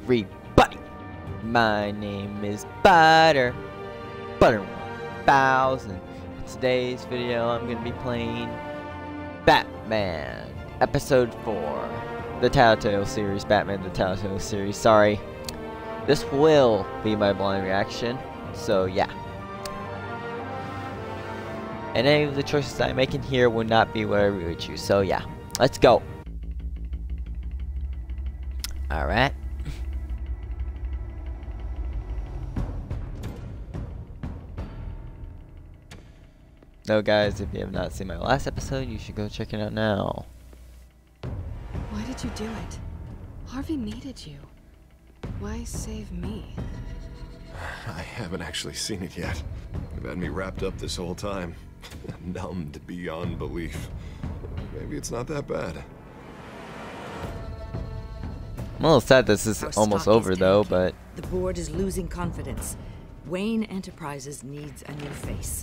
everybody? My name is Butter 1000. In today's video, I'm going to be playing Batman Episode 4. The Telltale series, Batman the Telltale series, sorry. This will be my blind reaction, so yeah. And any of the choices I make in here would not be what I would choose, so yeah. Let's go. Alright. So guys, if you have not seen my last episode, you should go check it out now. Why did you do it? Harvey needed you. Why save me? I haven't actually seen it yet. You've had me wrapped up this whole time. Numbed beyond belief. Maybe it's not that bad. I'm a little sad this is almost over though, but... The board is losing confidence. Wayne Enterprises needs a new face.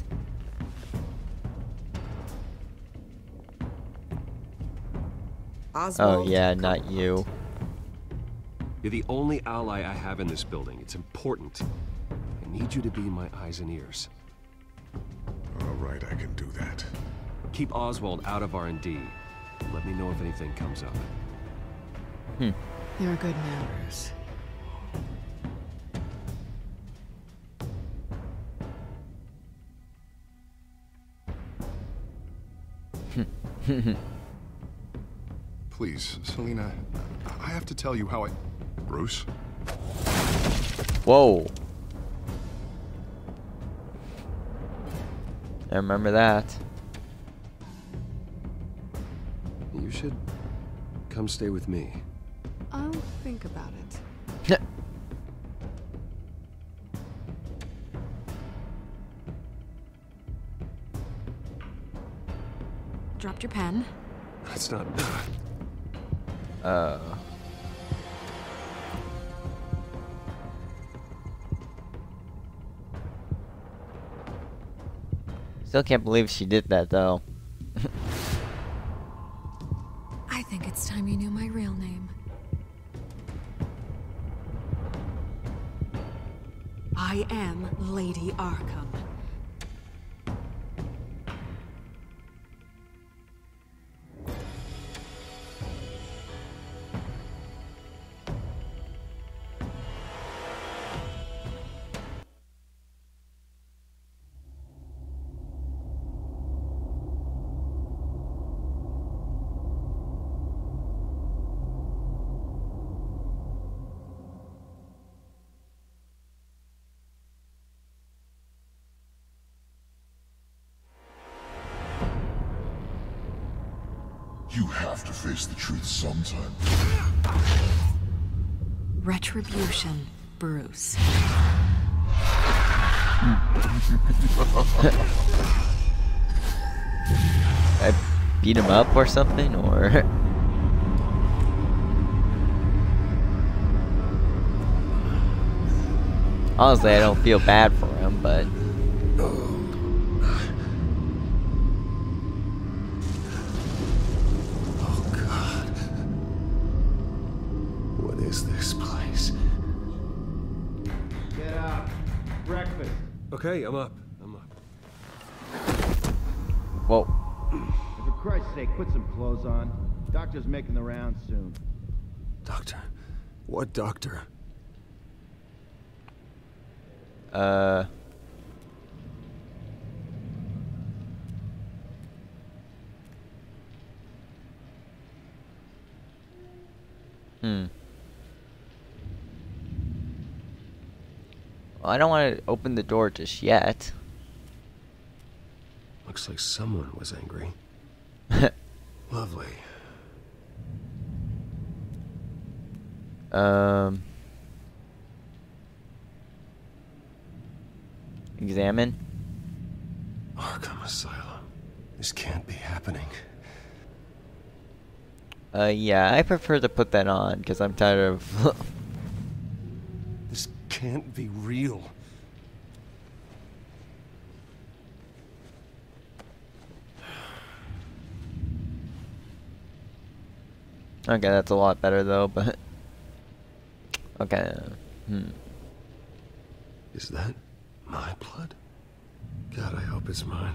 Oh yeah, not you. You're the only ally I have in this building. It's important. I need you to be my eyes and ears. All right, I can do that. Keep Oswald out of R&D. Let me know if anything comes up. You're good manners. Please, Selina, I have to tell you how I... Bruce? Whoa. I remember that. You should come stay with me. I'll think about it. Dropped your pen. That's not... Still can't believe she did that though. I think it's time you knew my real name. I am Lady Arkham. You have to face the truth sometime. Retribution, Bruce. I beat him up or something, or... Honestly, I don't feel bad for him, but... This place. Get up. Breakfast. Okay, I'm up. Whoa. For Christ's sake, put some clothes on. Doctor's making the rounds soon. Doctor? What doctor? Well, I don't want to open the door just yet. Looks like someone was angry. Lovely. Examine. Arkham Asylum. This can't be happening. Yeah, I prefer to put that on because I'm tired of... This can't be real. Okay, that's a lot better though, but Okay. Is that my blood? God, I hope it's mine.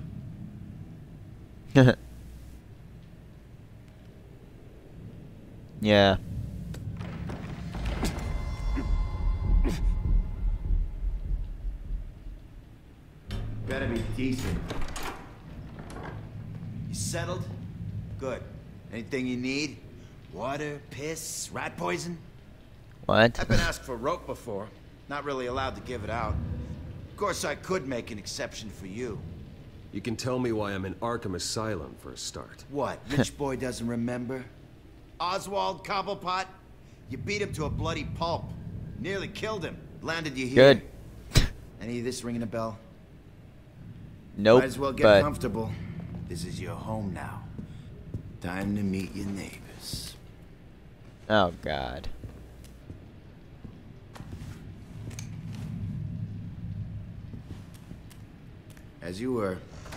Yeah. Better be decent. You settled? Good. Anything you need? Water, piss, rat poison? What? I've been asked for rope before. Not really allowed to give it out. Of course, I could make an exception for you. You can tell me why I'm in Arkham Asylum for a start. What, rich boy doesn't remember? Oswald Cobblepot? You beat him to a bloody pulp. Nearly killed him. Landed you here. Good. Any of this ringing a bell? Nope. Might as well get but comfortable. This is your home now. Time to meet your neighbors. oh god. As you were.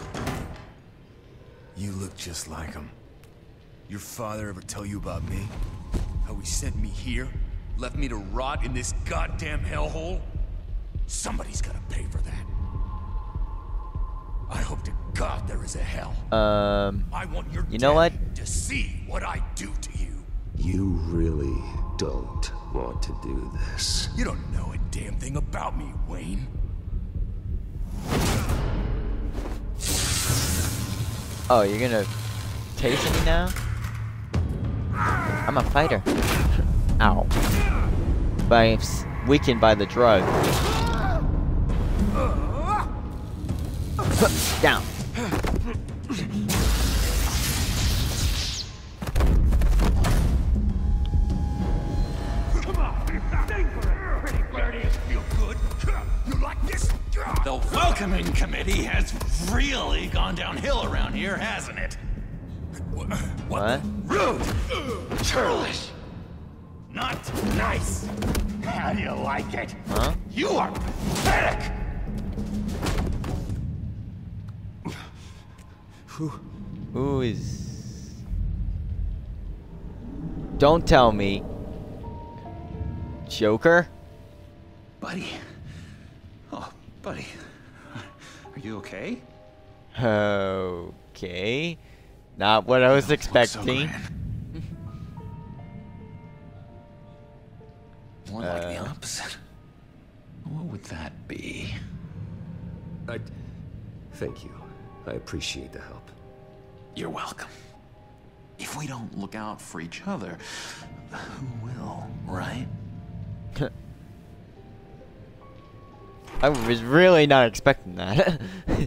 You look just like him. Your father ever tell you about me? How he sent me here? Left me to rot in this goddamn hellhole? Somebody's gotta pay for that. I hope to God there is a hell. I want your you know what? to see what I do to you. You really don't want to do this. You don't know a damn thing about me, Wayne. Oh, you're gonna taste me now? I'm a fighter. Ow. But I'm weakened by the drug. Down. Come on, sing for it, pretty birdie. Feel good? You like this? The welcoming committee has really gone downhill around here, hasn't it? What? Rude! Churlish! Not nice! How do you like it? Huh? You are pathetic! Who is... Don't tell me. Joker? Buddy. Oh, buddy. Are you okay? Okay. Not what I was expecting. More like the opposite. What would that be? Thank you. I appreciate the help. You're welcome. If we don't look out for each other, who will, right? I was really not expecting that.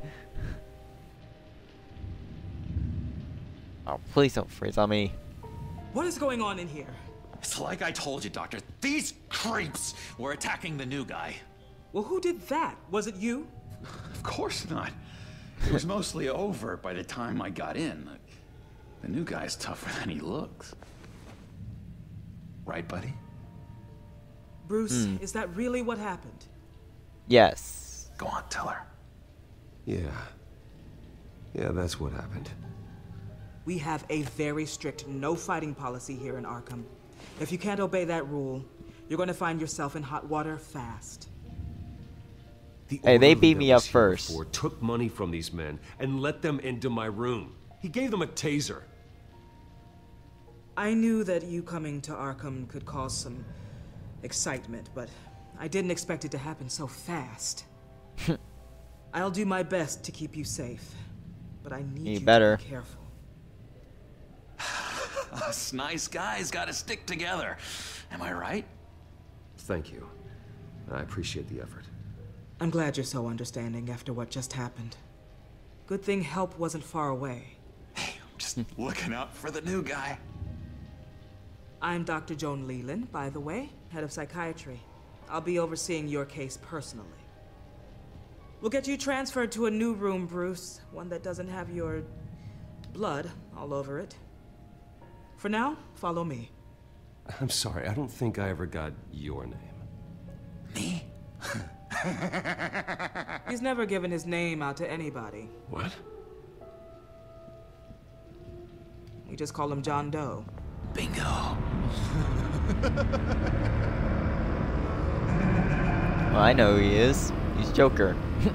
Oh, please don't freeze on me. What is going on in here? It's like I told you, Doctor. These creeps were attacking the new guy. Well, who did that? Was it you? Of course not. It was mostly over by the time I got in. The new guy's tougher than he looks. Right, buddy? Bruce, is that really what happened? Yes. Go on, tell her. Yeah. Yeah, that's what happened. We have a very strict no fighting policy here in Arkham. If you can't obey that rule, you're going to find yourself in hot water fast. Hey, they orderly beat that me up was here first. before took money from these men and let them into my room. He gave them a taser. I knew that you coming to Arkham could cause some excitement, but I didn't expect it to happen so fast. I'll do my best to keep you safe, but I need you to be careful. Us nice guys gotta stick together. Am I right? Thank you. I appreciate the effort. I'm glad you're so understanding after what just happened. Good thing help wasn't far away. Hey, I'm just looking out for the new guy. I'm Dr. Joan Leland, by the way, head of psychiatry. I'll be overseeing your case personally. We'll get you transferred to a new room, Bruce. One that doesn't have your blood all over it. For now, follow me. I'm sorry, I don't think I ever got your name. Me? He's never given his name out to anybody. What? We just call him John Doe. Bingo. Well, I know who he is. He's Joker.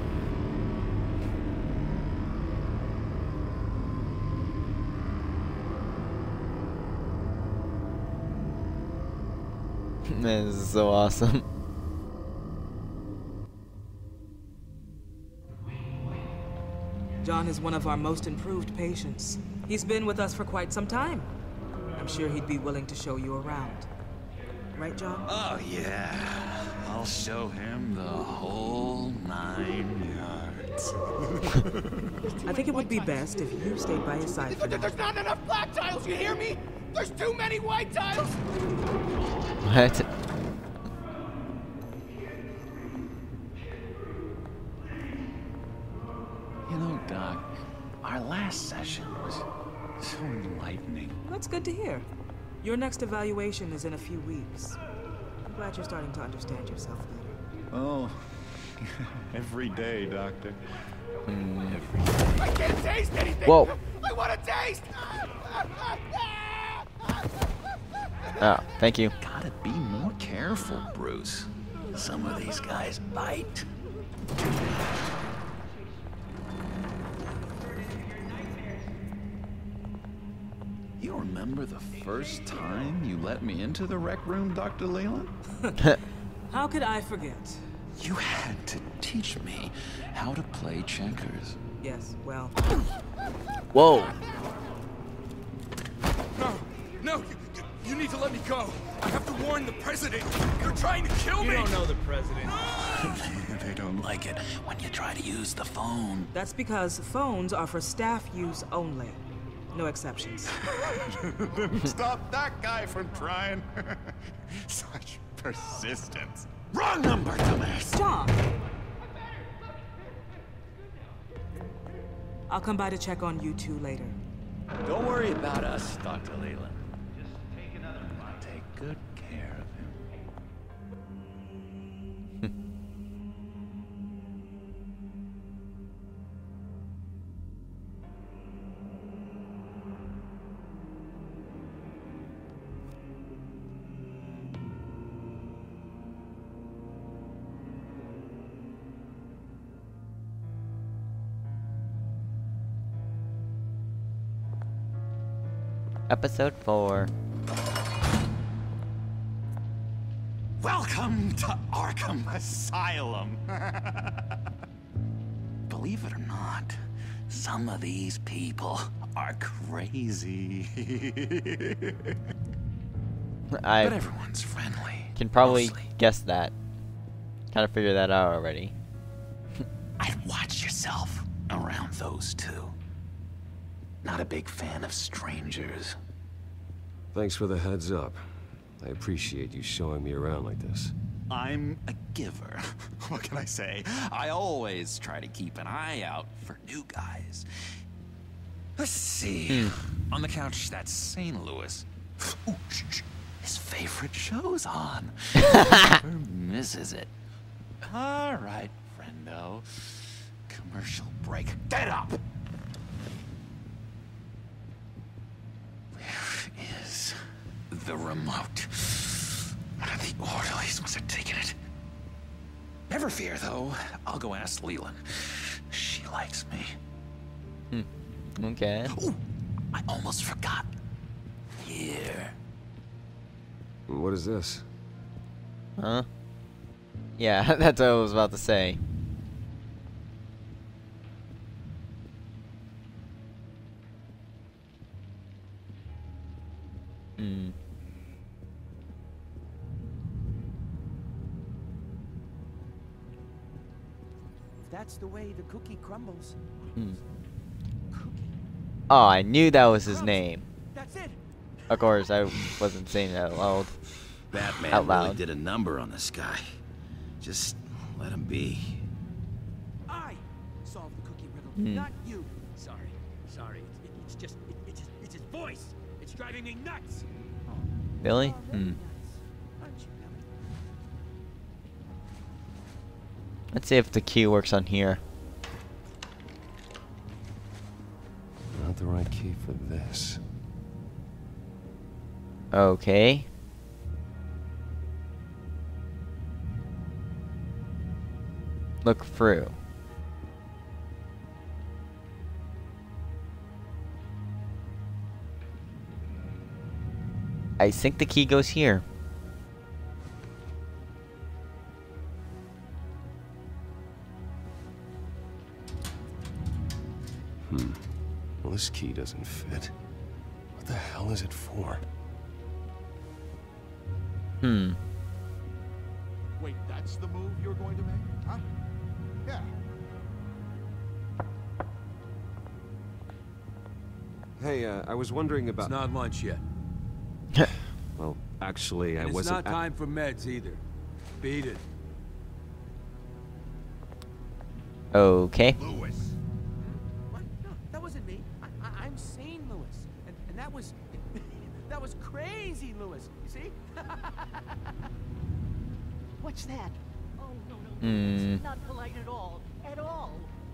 Man, this is so awesome. John is one of our most improved patients. He's been with us for quite some time. I'm sure he'd be willing to show you around. Right, John? Oh, yeah. I'll show him the whole 9 yards. I think it would be best if you stayed by his side for now. There's not enough black tiles, you hear me? There's too many white tiles! What? You know, Doc, our last session was so enlightening. That's good to hear. Your next evaluation is in a few weeks. I'm glad you're starting to understand yourself better. Oh, every day, Doctor. I can't taste anything! Whoa. I want to taste! Oh, thank you. Gotta be more careful, Bruce. Some of these guys bite. You remember the first time you let me into the rec room, Dr. Leland? How could I forget? You had to teach me how to play checkers. Yes, well, Whoa. No, you need to let me go. I have to warn the president. They're trying to kill me. You don't know the president. They don't like it when you try to use the phone. that's because phones are for staff use only. No exceptions. Stop that guy from trying. Such persistence. Wrong number, dumbass. John! I'll come by to check on you two later. Don't worry about us, Dr. Leland. Just take another one. Take good care of him. Episode 4. Welcome to Arkham Asylum. Believe it or not, some of these people are crazy. I But everyone's friendly. can probably mostly. guess that. Kind of figure that out already. I'd watch yourself around those two. Not a big fan of strangers. Thanks for the heads up. I appreciate you showing me around like this. I'm a giver. What can I say? I always try to keep an eye out for new guys. Let's see. On the couch, that's St. Louis. Ooh, shh. His favorite show's on. Never misses it. All right, friendo. Commercial break. Get up! Where is the remote? One of the orderlies must have taken it. Never fear, though. I'll go ask Leland. She likes me. Okay. Ooh, I almost forgot. Here. What is this? Huh? Yeah, that's what I was about to say. Hmm. That's the way the cookie crumbles. Oh, I knew that was his name. That's it. Of course, I wasn't saying that out loud. Batman Out loud. really did a number on this guy. Just let him be. I solved the cookie riddle, not you. Sorry. It's his voice. It's driving me nuts. Really? Aren't you, Billy? Let's see if the key works on here. Not the right key for this. Okay. look through. I think the key goes here. Well, this key doesn't fit. What the hell is it for? Wait, that's the move you're going to make? Huh? Yeah. Hey, I was wondering about... It's not lunch yet. Well, actually, I And it's wasn't... not time for meds either. Beat it. Okay. Lewis. What? No, that wasn't me. I'm sane, Lewis. And that was... that was crazy, Lewis. You see? What's that? Oh, no. It's not polite at all. At all.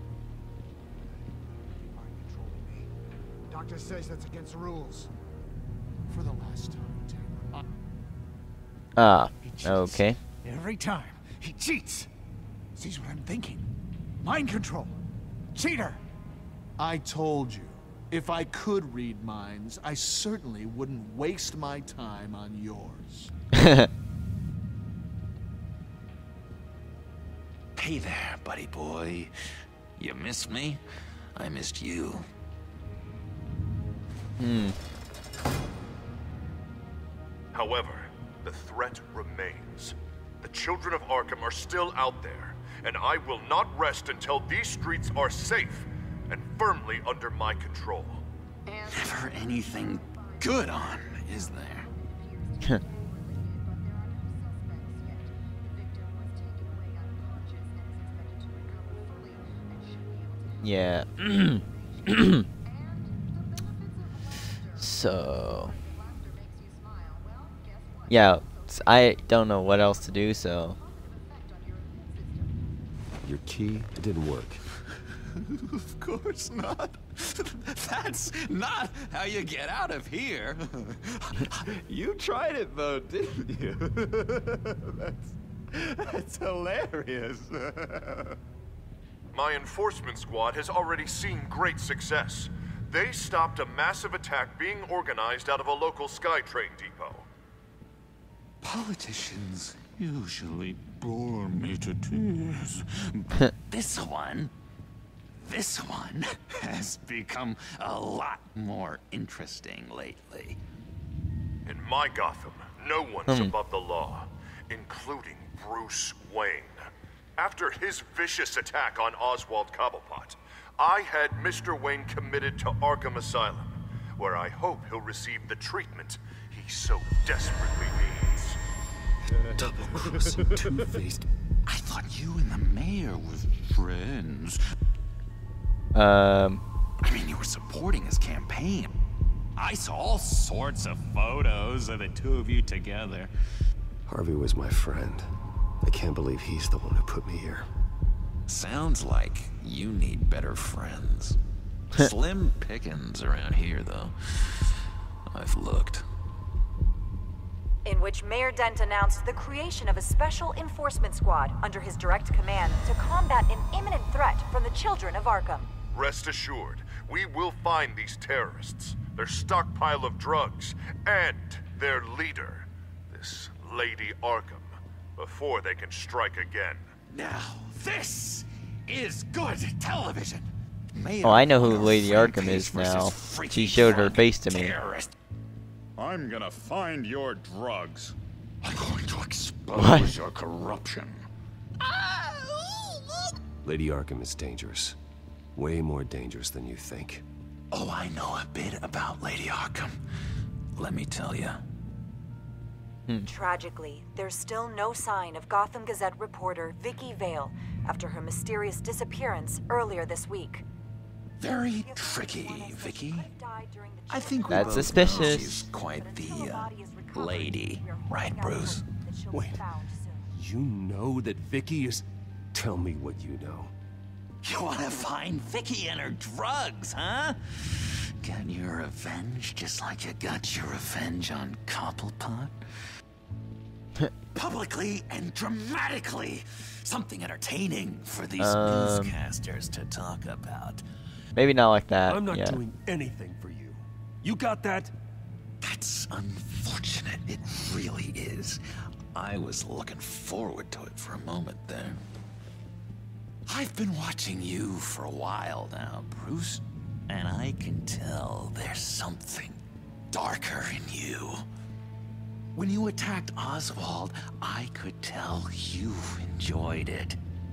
You mind controlling me? Doctor says that's against the rules. For the last time, Taylor. Ah, He cheats. okay. Every time. He cheats. Sees what I'm thinking. Mind control. Cheater. I told you. If I could read minds, I certainly wouldn't waste my time on yours. Hey there, buddy boy. You miss me? I missed you. However, the threat remains. The children of Arkham are still out there, and I will not rest until these streets are safe and firmly under my control. Never anything good on, is there? Yeah. So... yeah, I don't know what else to do, so... Your key, it didn't work. Of course not. That's not how you get out of here. You tried it though, didn't you? That's hilarious. My enforcement squad has already seen great success. They stopped a massive attack being organized out of a local SkyTrain depot. Politicians usually bore me to tears. This one has become a lot more interesting lately. In my Gotham, no one's above the law, including Bruce Wayne. After his vicious attack on Oswald Cobblepot, I had Mr. Wayne committed to Arkham Asylum, where I hope he'll receive the treatment he so desperately needs. Double-crossing, two-faced. I thought you and the mayor were friends. I mean, you were supporting his campaign. I saw all sorts of photos of the two of you together. Harvey was my friend. I can't believe he's the one who put me here. Sounds like you need better friends. Slim pickings around here, though. I've looked. In which Mayor Dent announced the creation of a special enforcement squad under his direct command to combat an imminent threat from the children of Arkham. Rest assured, we will find these terrorists, their stockpile of drugs, and their leader, this Lady Arkham, before they can strike again. Now, this is good television. Oh, I know who Lady Arkham is now. She showed her face to me. I'm gonna find your drugs. I'm going to expose your corruption. Lady Arkham is dangerous. Way more dangerous than you think. Oh, I know a bit about Lady Arkham. Let me tell you. Tragically, there's still no sign of Gotham Gazette reporter Vicky Vale after her mysterious disappearance earlier this week. Very tricky, Vicky. I think we That's both suspicious. know she's quite the lady, right, Bruce? Wait, you know that Vicky is... Tell me what you know. You want to find Vicky and her drugs, huh? Get your revenge just like you got your revenge on Cobblepot? Publicly and dramatically. Something entertaining for these newscasters to talk about. Maybe not like that. I'm not doing anything for you. You got that? That's unfortunate. It really is. I was looking forward to it for a moment there. I've been watching you for a while now, Bruce, and I can tell there's something darker in you. When you attacked Oswald, I could tell you enjoyed it.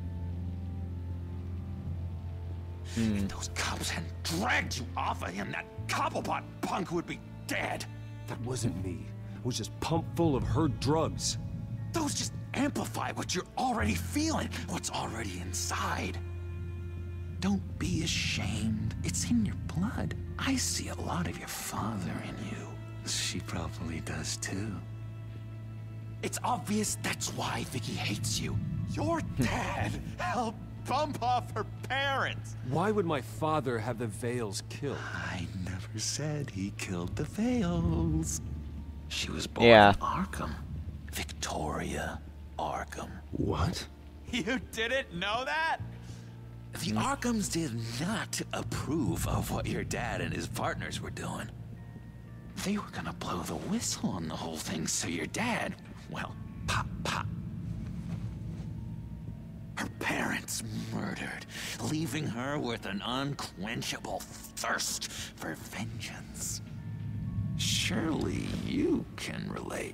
If those cops hadn't dragged you off of him, that Cobblepot punk would be dead. That wasn't me. I was just pumped full of her drugs. Those just amplify what you're already feeling, what's already inside. Don't be ashamed. It's in your blood. I see a lot of your father in you. She probably does too. It's obvious that's why Vicky hates you. Your dad helped bump off her parents. Why would my father have the Vales killed? I never said he killed the Vales. She was born Yeah. in Arkham. Victoria Arkham. What? You didn't know that? The Arkhams did not approve of what your dad and his partners were doing. They were gonna blow the whistle on the whole thing, so your dad, well, pop. Her parents murdered, leaving her with an unquenchable thirst for vengeance. Surely you can relate.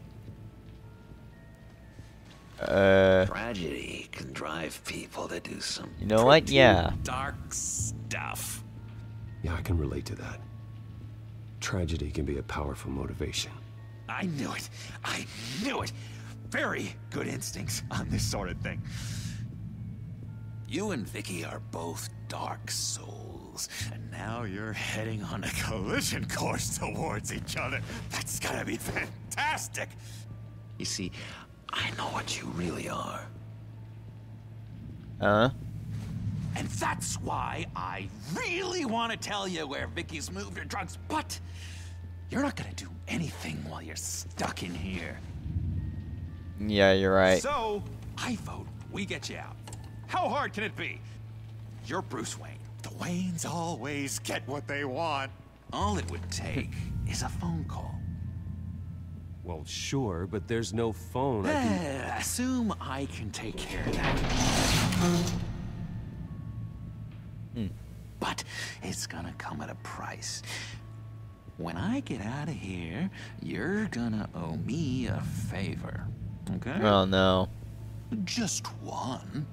Tragedy can drive people to do some You know what? pretty Yeah. dark stuff. Yeah, I can relate to that. Tragedy can be a powerful motivation. I knew it. I knew it. Very good instincts on this sort of thing. You and Vicky are both dark souls, and now you're heading on a collision course towards each other. That's gotta be fantastic. You see, I know what you really are. And that's why I really want to tell you where Vicky's moved her drugs, but you're not gonna do anything while you're stuck in here. Yeah, you're right. So, I vote we get you out. How hard can it be? You're Bruce Wayne. The Waynes always get what they want. All it would take is a phone call. Well, sure, but there's no phone. I can... Assume I can take care of that. But it's gonna come at a price. When I get out of here, you're gonna owe me a favor. Okay? Oh no. Just one.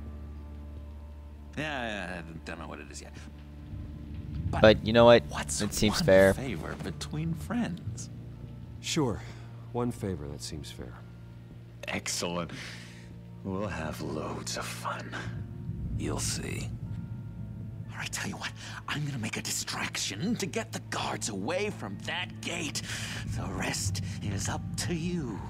Yeah, I don't know what it is yet. But you know what? What's It seems one fair. favor between friends? Sure. One favor, that seems fair. Excellent. We'll have loads of fun. You'll see. All right, tell you what. I'm gonna make a distraction to get the guards away from that gate. The rest is up to you.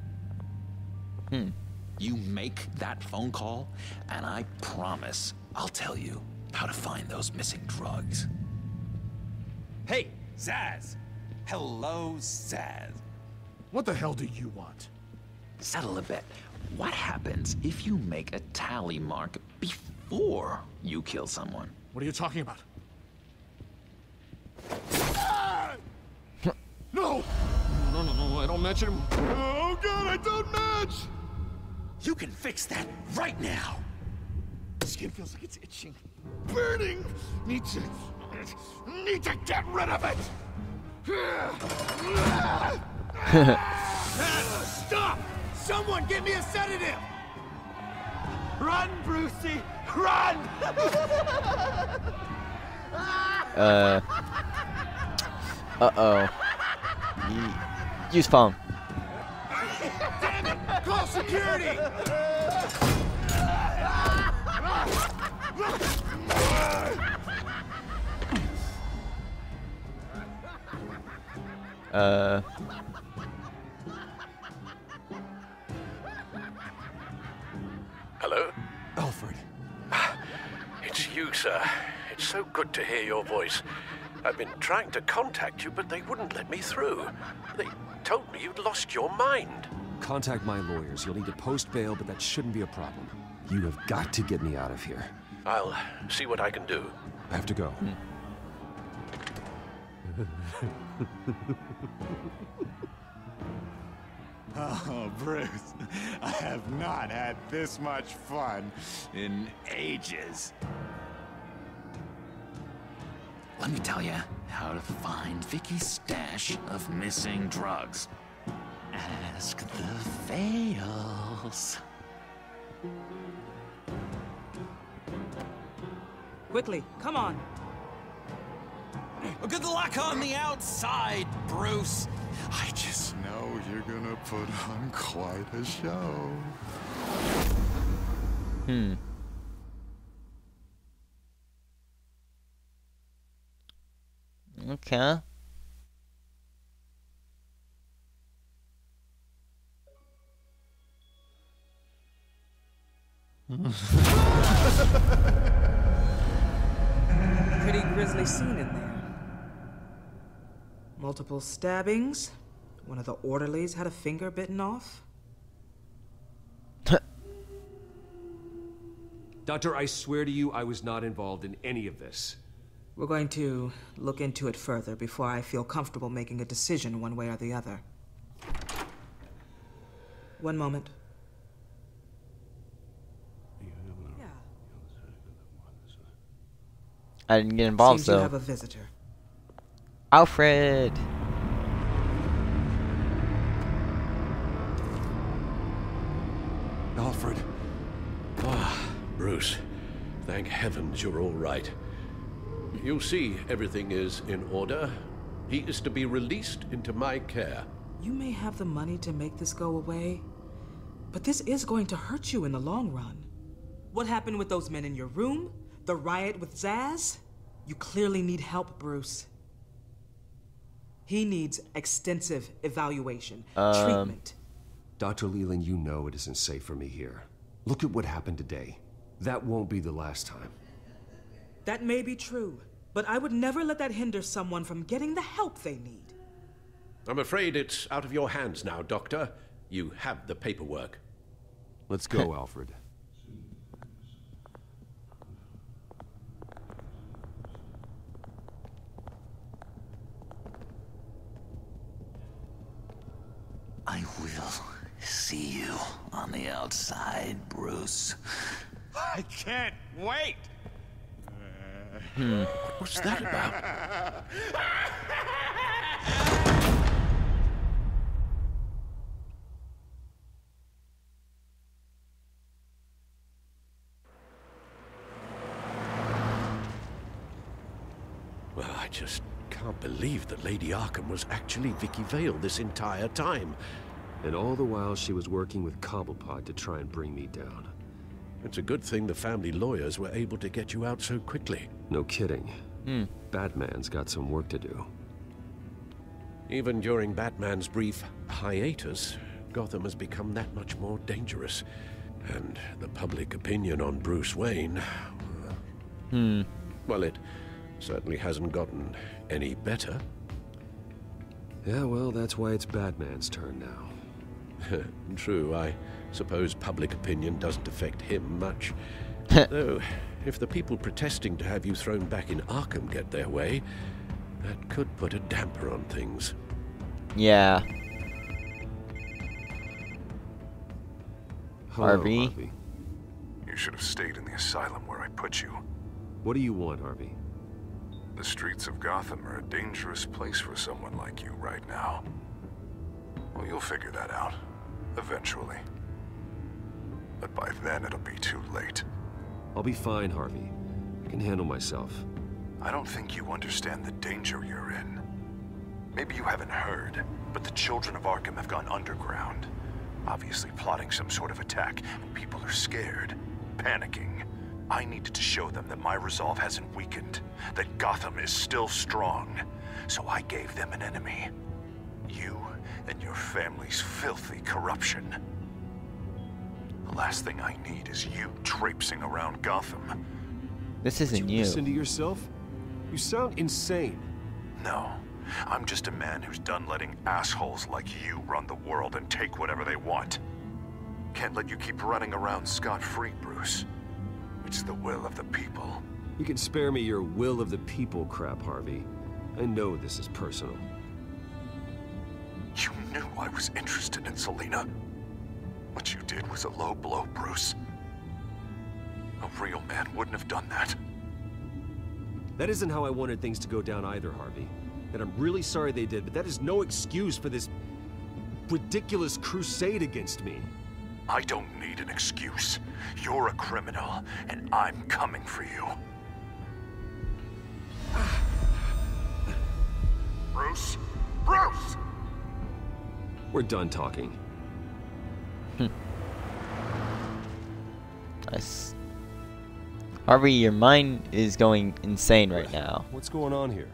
You make that phone call, and I promise I'll tell you how to find those missing drugs. Hey, Zsasz! Hello, Zsasz. What the hell do you want? Settle a bet. What happens if you make a tally mark before you kill someone? What are you talking about? No! No, I don't match him. Oh god, I don't match! You can fix that right now. Skin feels like it's itching. Burning! Need to get rid of it! Stop! Someone give me a sedative! Run, Brucey! Run! Uh-oh. Use phone. Damn it! Call security! Hello? Alfred. It's you, sir. It's so good to hear your voice. I've been trying to contact you, but they wouldn't let me through. They told me you'd lost your mind. Contact my lawyers. You'll need to post bail, but that shouldn't be a problem. You have got to get me out of here. I'll see what I can do. I have to go. Oh, Bruce, I have not had this much fun in ages. Let me tell you how to find Vicky's stash of missing drugs. Ask the Vales. Quickly, come on. Good luck on the outside, Bruce. I just know you're gonna put on quite a show. Okay. Pretty grisly scene in there. Multiple stabbings. One of the orderlies had a finger bitten off. Doctor, I swear to you, I was not involved in any of this. We're going to look into it further before I feel comfortable making a decision one way or the other. One moment. I didn't get involved, Seems you so. have a visitor. Alfred! Alfred. Ah, Bruce. Thank heavens you're all right. You see, everything is in order. He is to be released into my care. You may have the money to make this go away, but this is going to hurt you in the long run. What happened with those men in your room? The riot with Zsasz? You clearly need help, Bruce. He needs extensive evaluation, treatment. Dr. Leland, you know it isn't safe for me here. Look at what happened today. That won't be the last time. That may be true, but I would never let that hinder someone from getting the help they need. I'm afraid it's out of your hands now, Doctor. You have the paperwork. Let's go, Alfred. I will see you on the outside, Bruce. I can't wait! What's that about? Well, I just can't believe that Lady Arkham was actually Vicky Vale this entire time. And all the while she was working with Cobblepot to try and bring me down. It's a good thing the family lawyers were able to get you out so quickly. No kidding. Batman's got some work to do. Even during Batman's brief hiatus, Gotham has become that much more dangerous. And the public opinion on Bruce Wayne... well, it certainly hasn't gotten any better. Yeah, well, that's why it's Batman's turn now. True, I suppose public opinion doesn't affect him much. Though, if the people protesting to have you thrown back in Arkham get their way, that could put a damper on things. Yeah. Hello, Harvey. You should have stayed in the asylum where I put you. What do you want, Harvey? The streets of Gotham are a dangerous place for someone like you right now. Well, you'll figure that out. Eventually. But by then, it'll be too late. I'll be fine, Harvey. I can handle myself. I don't think you understand the danger you're in. Maybe you haven't heard, but the children of Arkham have gone underground. Obviously plotting some sort of attack, and people are scared, panicking. I needed to show them that my resolve hasn't weakened, that Gotham is still strong. So I gave them an enemy. You and your family's filthy corruption. The last thing I need is you traipsing around Gotham. This isn't you. you. Listen to yourself? You sound insane. No, I'm just a man who's done letting assholes like you run the world and take whatever they want. Can't let you keep running around scot-free, Bruce. It's the will of the people. You can spare me your will of the people crap, Harvey. I know this is personal. You knew I was interested in Selina. What you did was a low blow, Bruce. A real man wouldn't have done that. That isn't how I wanted things to go down either, Harvey. And I'm really sorry they did, but that is no excuse for this ridiculous crusade against me. I don't need an excuse. You're a criminal, and I'm coming for you. Bruce? Bruce! We're done talking. Nice. Harvey, your mind is going insane right now. What's going on here?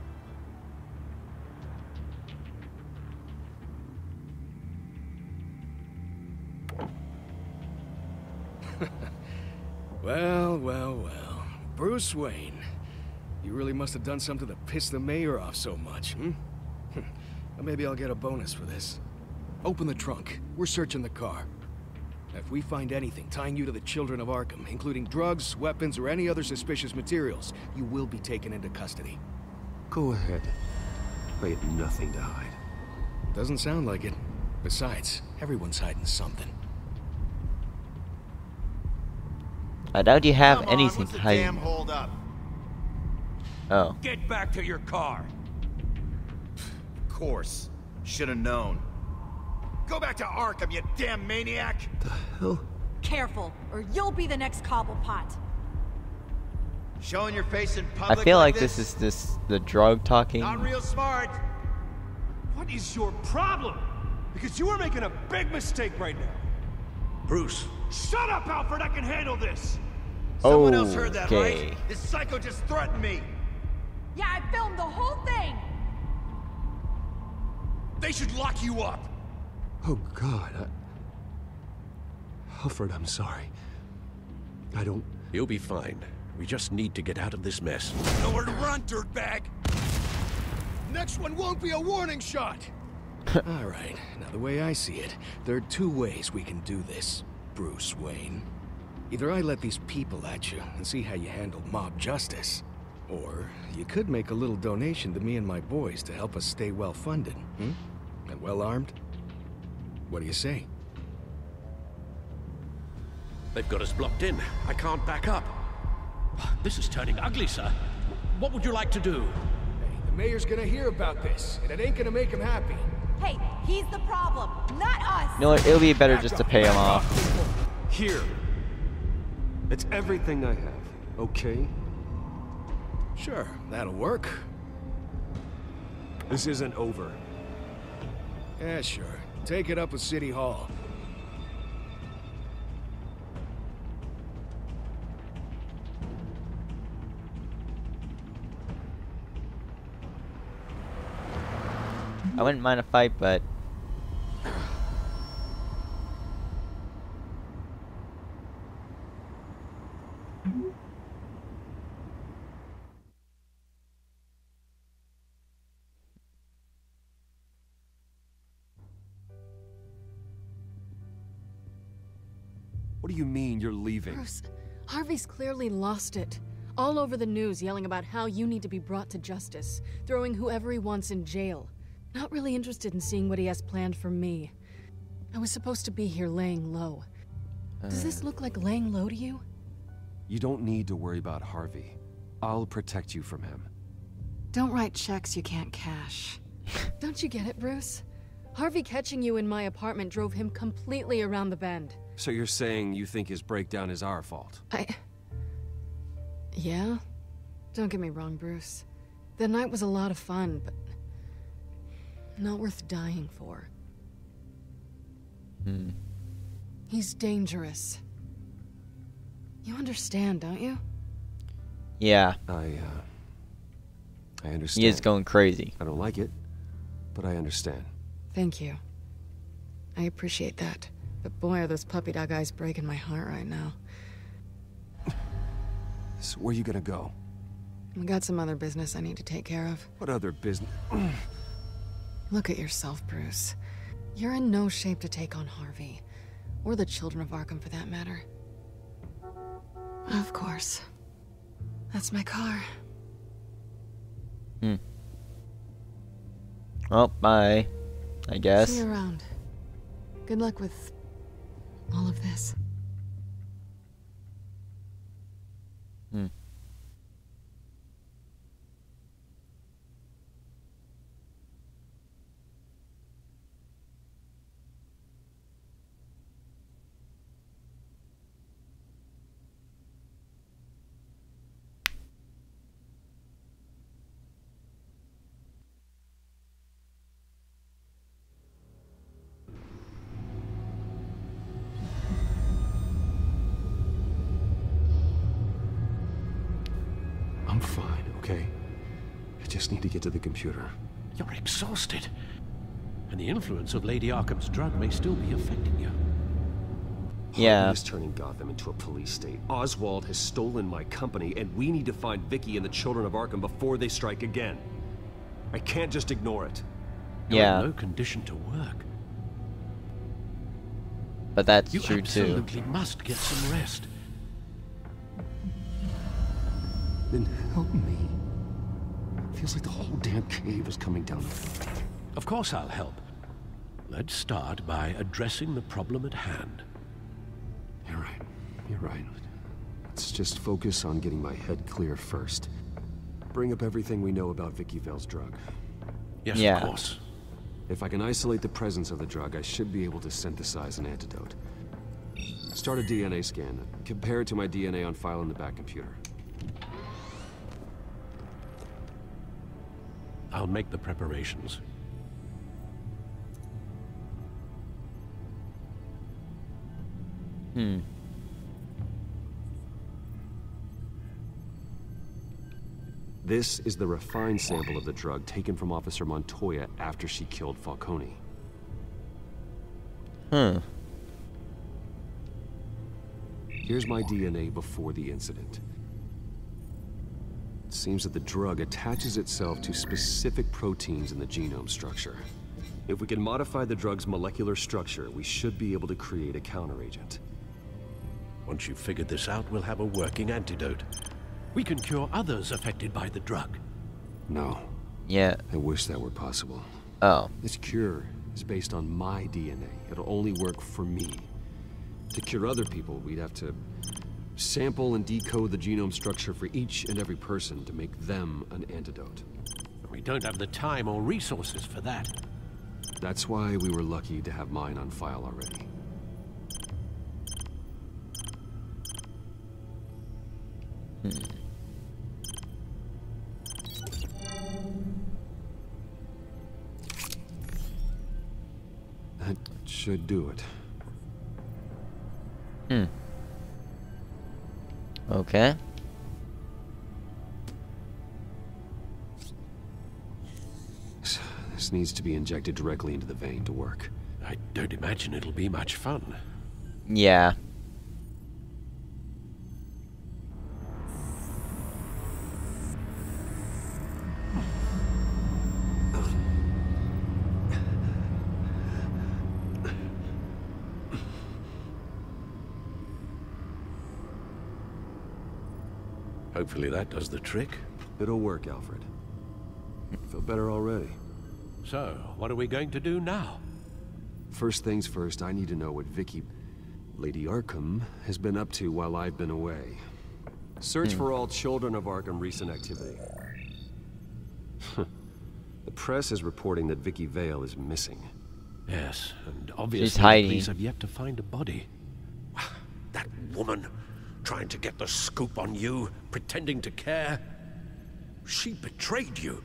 Well, well, well. Bruce Wayne. You really must have done something to piss the mayor off so much, hmm? Well, maybe I'll get a bonus for this. Open the trunk. We're searching the car. If we find anything tying you to the children of Arkham, including drugs, weapons, or any other suspicious materials, you will be taken into custody. Go ahead. I have nothing to hide. Doesn't sound like it. Besides, everyone's hiding something. I doubt you have Come on, anything what's the hiding. damn hold up? Oh. Get back to your car. Of course. Should have known. Go back to Arkham, you damn maniac! The hell? Careful, or you'll be the next Cobblepot. Showing your face in I public feel like this this is the drug talking. Not real smart. What is your problem? Because you are making a big mistake right now. Bruce. Shut up, Alfred! I can handle this! Someone else heard that, Okay. right? This psycho just threatened me. Yeah, I filmed the whole thing! They should lock you up! Oh, God. Alfred, I'm sorry. I don't... You'll be fine. We just need to get out of this mess. Nowhere to run, dirtbag! Next one won't be a warning shot! All right, now the way I see it, there are two ways we can do this, Bruce Wayne. Either I let these people at you and see how you handle mob justice, or you could make a little donation to me and my boys to help us stay well-funded, and well-armed. What do you say? They've got us blocked in. I can't back up. This is turning ugly, sir. What would you like to do? Hey, the mayor's gonna hear about this, and it ain't gonna make him happy. Hey, he's the problem, not us! You know what? It'll be better just to pay him off. Here. It's everything I have, okay? Sure, that'll work. This isn't over. Yeah, sure. Take it up with City Hall. I wouldn't mind a fight, but What do you mean you're leaving? Bruce, Harvey's clearly lost it. All over the news yelling about how you need to be brought to justice, throwing whoever he wants in jail. Not really interested in seeing what he has planned for me. I was supposed to be here laying low. Does this look like laying low to you? You don't need to worry about Harvey. I'll protect you from him. Don't write checks you can't cash. Don't you get it, Bruce? Harvey catching you in my apartment drove him completely around the bend. So you're saying you think his breakdown is our fault? Yeah? Don't get me wrong, Bruce. The night was a lot of fun, but not worth dying for. He's dangerous. You understand, don't you? Yeah. I understand. He is going crazy. I don't like it, but I understand. Thank you. I appreciate that. But boy, are those puppy dog eyes breaking my heart right now. So where are you gonna go? I got some other business I need to take care of. What other business? Look at yourself, Bruce. You're in no shape to take on Harvey. Or the children of Arkham, for that matter. Of course. That's my car. Well, bye. I guess. See you around. Good luck with all of this. I'm fine, okay? I just need to get to the computer. You're exhausted. And the influence of Lady Arkham's drug may still be affecting you. Yeah. Harvey is turning Gotham into a police state. Oswald has stolen my company, and we need to find Vicky and the children of Arkham before they strike again. I can't just ignore it. You're in no condition to work. But that's you true too. You absolutely must get some rest. Then help me. Feels like the whole damn cave is coming down. Of course I'll help. Let's start by addressing the problem at hand. You're right. You're right. Let's just focus on getting my head clear first. Bring up everything we know about Vicky Vale's drug. Yes, of course. If I can isolate the presence of the drug, I should be able to synthesize an antidote. Start a DNA scan. Compare it to my DNA on file in the back computer. I'll make the preparations. This is the refined sample of the drug taken from Officer Montoya after she killed Falcone. Here's my DNA before the incident. It seems that the drug attaches itself to specific proteins in the genome structure. If we can modify the drug's molecular structure, we should be able to create a counteragent. Once you've figured this out, we'll have a working antidote. We can cure others affected by the drug. No. Yeah. I wish that were possible. Oh. This cure is based on my DNA. It'll only work for me. To cure other people, we'd have to sample and decode the genome structure for each and every person to make them an antidote. We don't have the time or resources for that. That's why we were lucky to have mine on file already. That should do it. Okay. This needs to be injected directly into the vein to work. I don't imagine it'll be much fun. Yeah. Hopefully that does the trick. It'll work, Alfred. Feel better already. So, what are we going to do now? First things first, I need to know what Vicky, Lady Arkham, has been up to while I've been away. Search for all children of Arkham recent activity. The press is reporting that Vicky Vale is missing. Yes, and obviously she's hiding. The police have yet to find a body. That woman, trying to get the scoop on you, pretending to care. She betrayed you.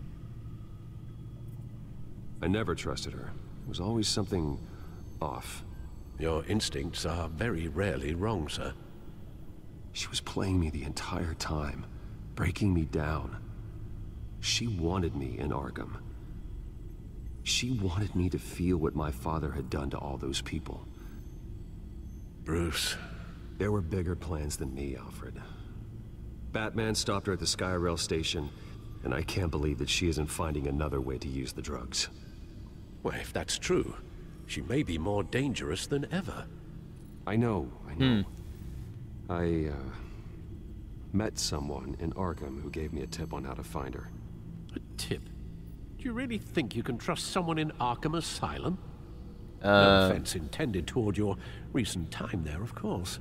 I never trusted her. There was always something off. Your instincts are very rarely wrong, sir. She was playing me the entire time, breaking me down. She wanted me in Arkham. She wanted me to feel what my father had done to all those people. Bruce. There were bigger plans than me, Alfred. Batman stopped her at the Skyrail station, and I can't believe that she isn't finding another way to use the drugs. Well, if that's true, she may be more dangerous than ever. I know. I met someone in Arkham who gave me a tip on how to find her. A tip? Do you really think you can trust someone in Arkham Asylum? No offense intended toward your recent time there, of course.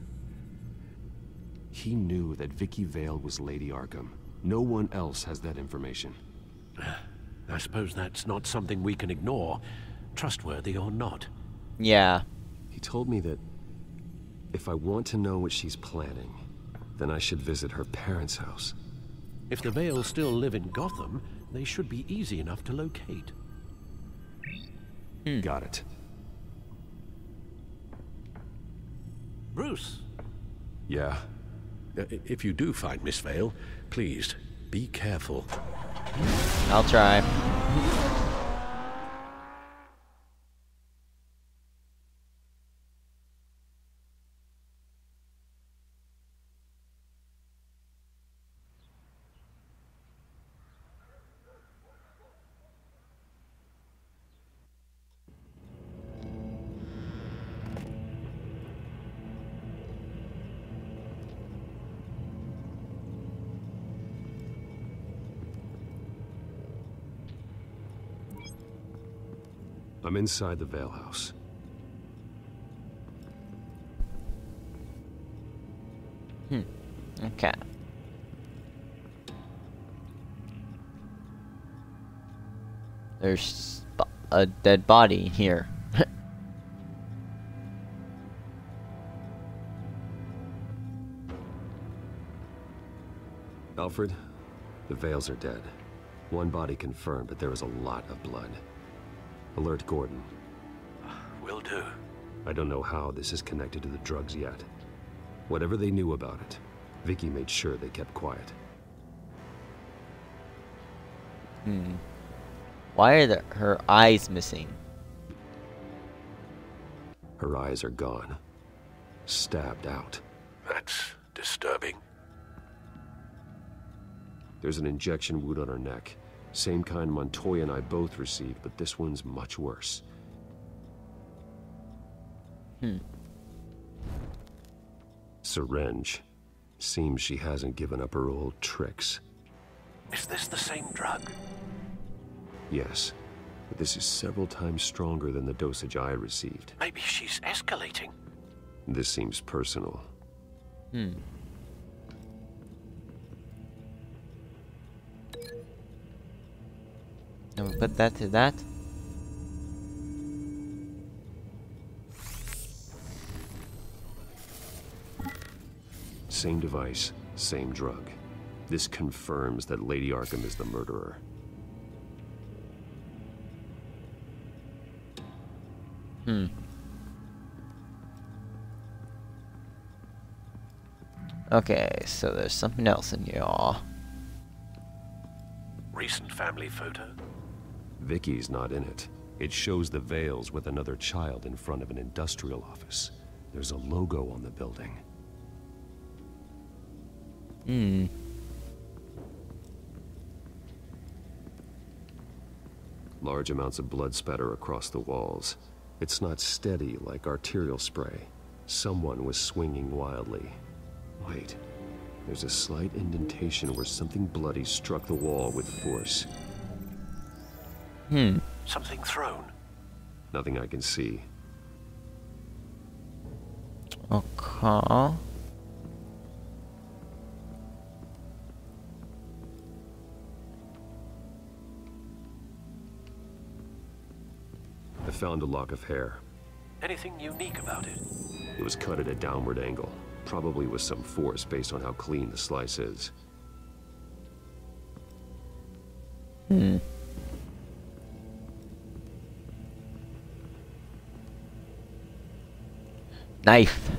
He knew that Vicky Vale was Lady Arkham. No one else has that information. I suppose that's not something we can ignore, trustworthy or not. Yeah. He told me that if I want to know what she's planning, then I should visit her parents' house. If the Vales still live in Gotham, they should be easy enough to locate. Got it. Bruce? Yeah? If you do find Miss Vale, please, be careful. I'll try. I'm inside the Vale house. Okay. There's a dead body here. Alfred, the Vales are dead. One body confirmed, but there is a lot of blood. Alert Gordon. Will do. I don't know how this is connected to the drugs yet. Whatever they knew about it, Vicky made sure they kept quiet. Why are her eyes missing? Her eyes are gone. Stabbed out. That's disturbing. There's an injection wound on her neck. Same kind Montoya and I both received, but this one's much worse. Syringe. Seems she hasn't given up her old tricks. Is this the same drug? Yes, but this is several times stronger than the dosage I received. Maybe she's escalating. This seems personal. And we put that to that. Same device, same drug. This confirms that Lady Arkham is the murderer. Okay, so there's something else in here. Recent family photo? Vicky's not in it. It shows the Vales with another child in front of an industrial office. There's a logo on the building. Large amounts of blood spatter across the walls. It's not steady like arterial spray. Someone was swinging wildly. Wait, there's a slight indentation where something bloody struck the wall with force. Something thrown? Nothing I can see. Okay. I found a lock of hair. Anything unique about it? It was cut at a downward angle. Probably with some force based on how clean the slice is. Knife.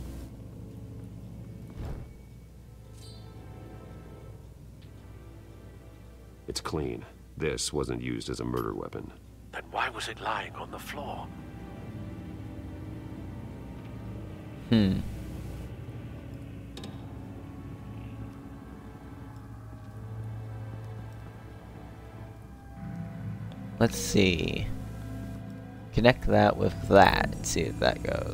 It's clean. This wasn't used as a murder weapon. Then why was it lying on the floor? Let's see. Connect that with that and see if that goes.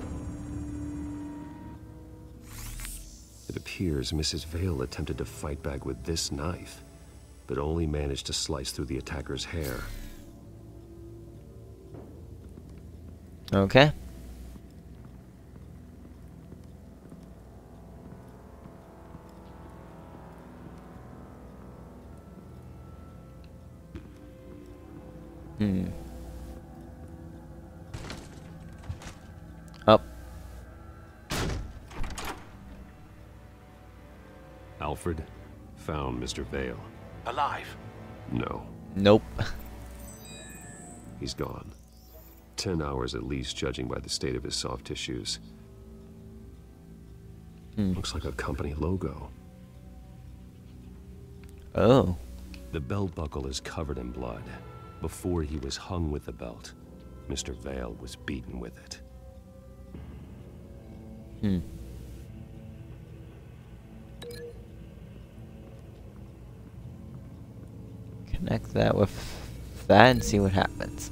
It appears Mrs. Vale attempted to fight back with this knife, but only managed to slice through the attacker's hair. Okay. Up. Alfred found Mr. Vale. Alive? No. Nope. He's gone. 10 hours at least, judging by the state of his soft tissues. Looks like a company logo. Oh. The belt buckle is covered in blood. Before he was hung with the belt, Mr. Vale was beaten with it. Connect that with that and see what happens.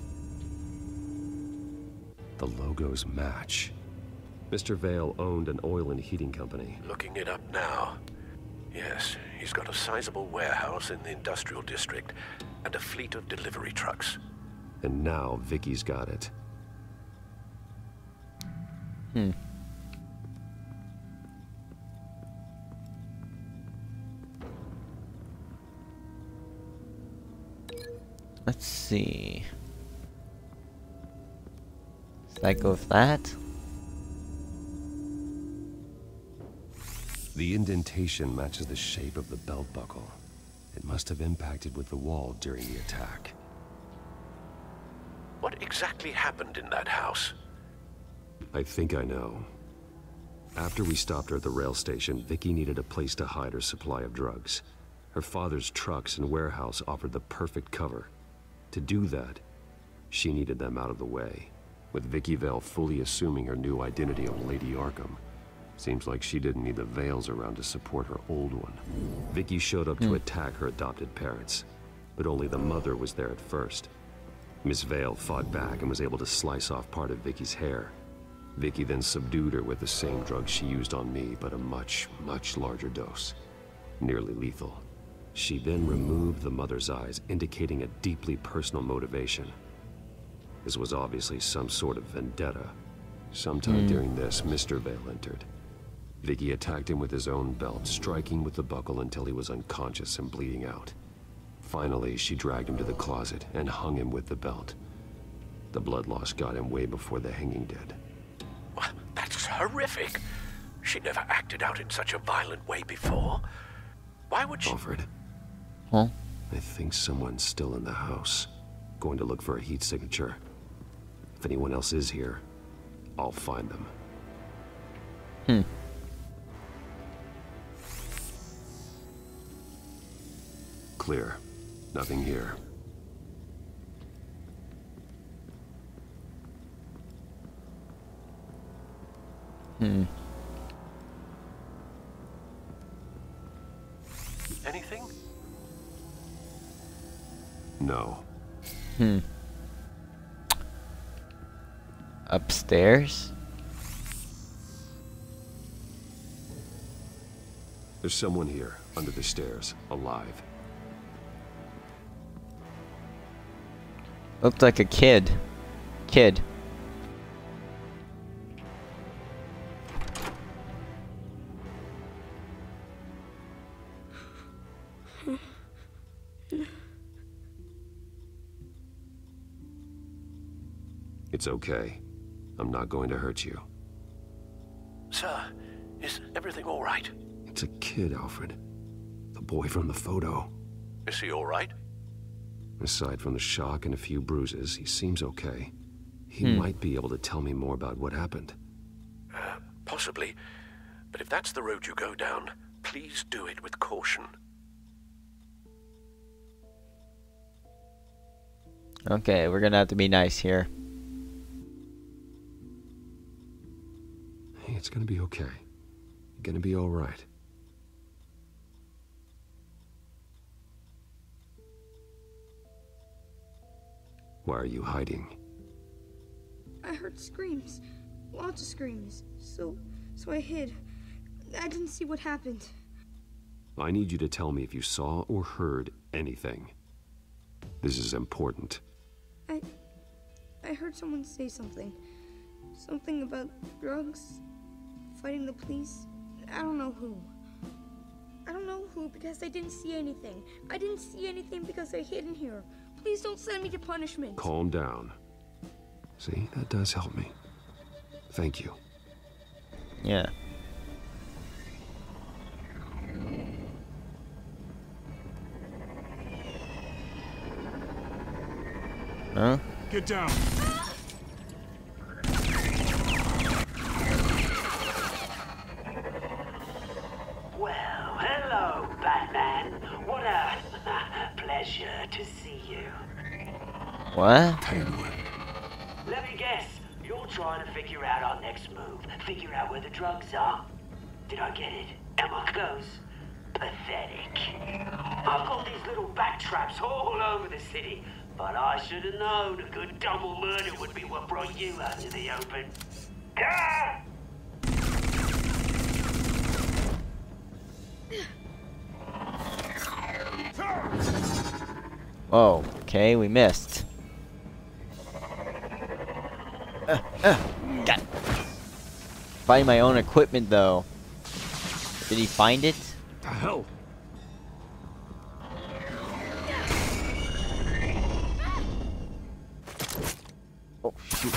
The logos match. Mr. Vale owned an oil and heating company. Looking it up now. Yes, he's got a sizable warehouse in the industrial district and a fleet of delivery trucks. And now Vicky's got it. Let's see. Does that go with that? The indentation matches the shape of the belt buckle. It must have impacted with the wall during the attack. What exactly happened in that house? I think I know. After we stopped her at the rail station, Vicky needed a place to hide her supply of drugs. Her father's trucks and warehouse offered the perfect cover. To do that, she needed them out of the way. With Vicky Vale fully assuming her new identity of Lady Arkham, seems like she didn't need the Vales around to support her old one. Vicky showed up to attack her adopted parents, but only the mother was there at first. Miss Vale fought back and was able to slice off part of Vicky's hair. Vicky then subdued her with the same drug she used on me, but a much, much larger dose. Nearly lethal. She then removed the mother's eyes, indicating a deeply personal motivation. This was obviously some sort of vendetta. Sometime during this, Mr. Vale entered. Vicky attacked him with his own belt, striking with the buckle until he was unconscious and bleeding out. Finally, she dragged him to the closet and hung him with the belt. The blood loss got him way before the hanging did. That's horrific. She never acted out in such a violent way before. Why would she... Alfred. Huh? I think someone's still in the house. Going to look for a heat signature. If anyone else is here, I'll find them. Clear. Nothing here. Anything? No. Upstairs? There's someone here, under the stairs, alive. Looked like a kid. Kid. It's okay. I'm not going to hurt you. Sir, is everything all right? It's a kid, Alfred. The boy from the photo. Is he all right? Aside from the shock and a few bruises, he seems okay. He might be able to tell me more about what happened. Possibly. But if that's the road you go down, please do it with caution. Okay, we're gonna have to be nice here. Hey, it's gonna be okay. You're gonna be all right. Why are you hiding? I heard screams. Lots of screams. So I hid. I didn't see what happened. I need you to tell me if you saw or heard anything. This is important. I heard someone say something. Something about drugs, fighting the police. I don't know who. I don't know who because I didn't see anything. I didn't see anything because I hid in here. Please don't send me to punishment. Calm down. See, that does help me. Thank you. Yeah. Huh? Get down. Well, hello, Batman. What a pleasure to see you. What? Let me guess. You're trying to figure out our next move. Figure out where the drugs are. Did I get it? Am I close? Pathetic. I've got these little bat traps all over the city. But I should have known a good double murder would be what brought you out to the open. Ah! Oh, okay, we missed. Got find my own equipment though. Did he find it? The hell? Oh shoot.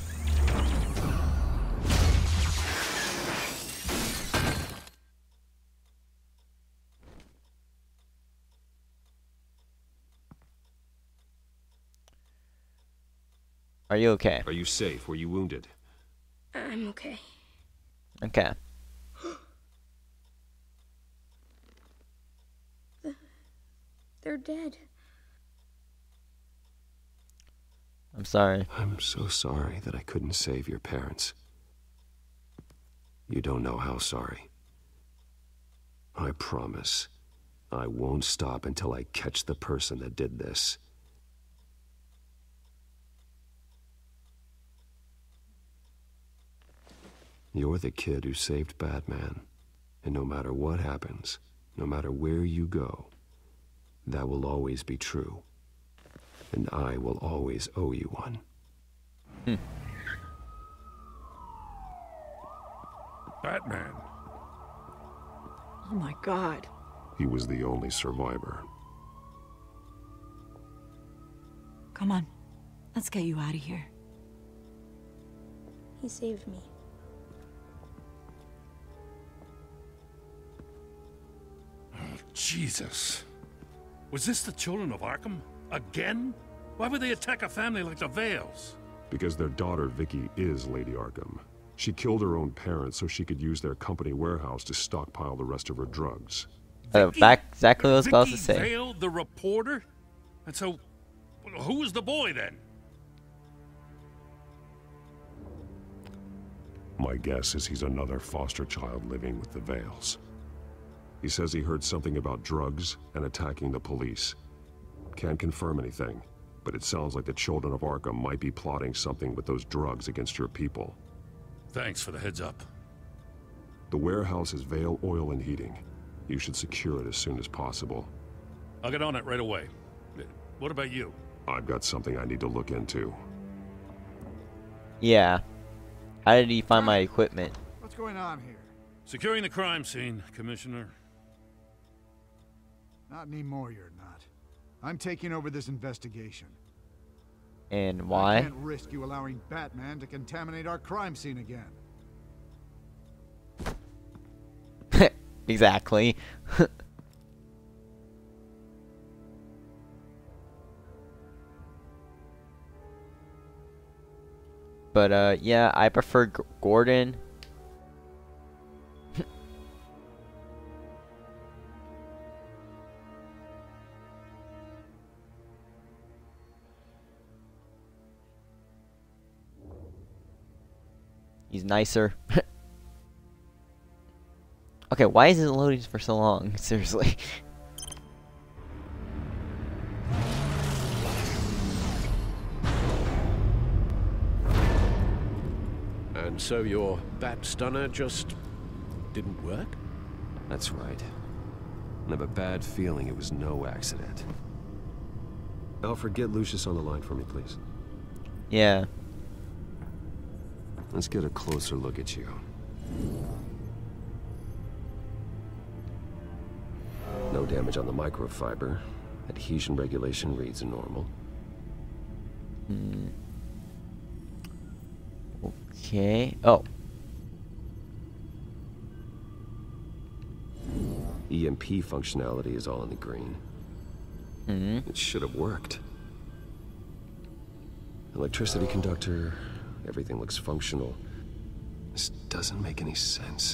Are you okay? Are you safe? Were you wounded? I'm okay. Okay. They're dead. I'm sorry. I'm so sorry that I couldn't save your parents. You don't know how sorry. I promise, I won't stop until I catch the person that did this. You're the kid who saved Batman, and no matter what happens, no matter where you go, that will always be true. And I will always owe you one. Batman. Oh my God. He was the only survivor. Come on. Let's get you out of here. He saved me. Oh, Jesus. Was this the children of Arkham? Again? Why would they attack a family like the Vales? Because their daughter, Vicky, is Lady Arkham. She killed her own parents so she could use their company warehouse to stockpile the rest of her drugs. Exactly what I was about to say. Vale, the reporter? And so, who was the boy then? My guess is he's another foster child living with the Vales. He says he heard something about drugs and attacking the police. Can't confirm anything, but it sounds like the children of Arkham might be plotting something with those drugs against your people. Thanks for the heads up. The warehouse is Vale Oil and Heating. You should secure it as soon as possible. I'll get on it right away. What about you? I've got something I need to look into. Yeah. How did he find my equipment? What's going on here? Securing the crime scene, Commissioner. Not anymore, you're not. I'm taking over this investigation. And why? I can't risk you allowing Batman to contaminate our crime scene again. Exactly. But yeah, I prefer Gordon. He's nicer. Okay, why is it loading for so long? Seriously. so your bat stunner just didn't work? That's right. I have a bad feeling it was no accident. Alfred, get Lucius on the line for me, please. Yeah. Let's get a closer look at you. No damage on the microfiber. Adhesion regulation reads normal. Okay. Oh. EMP functionality is all in the green. It should have worked. Electricity conductor, everything looks functional. This doesn't make any sense.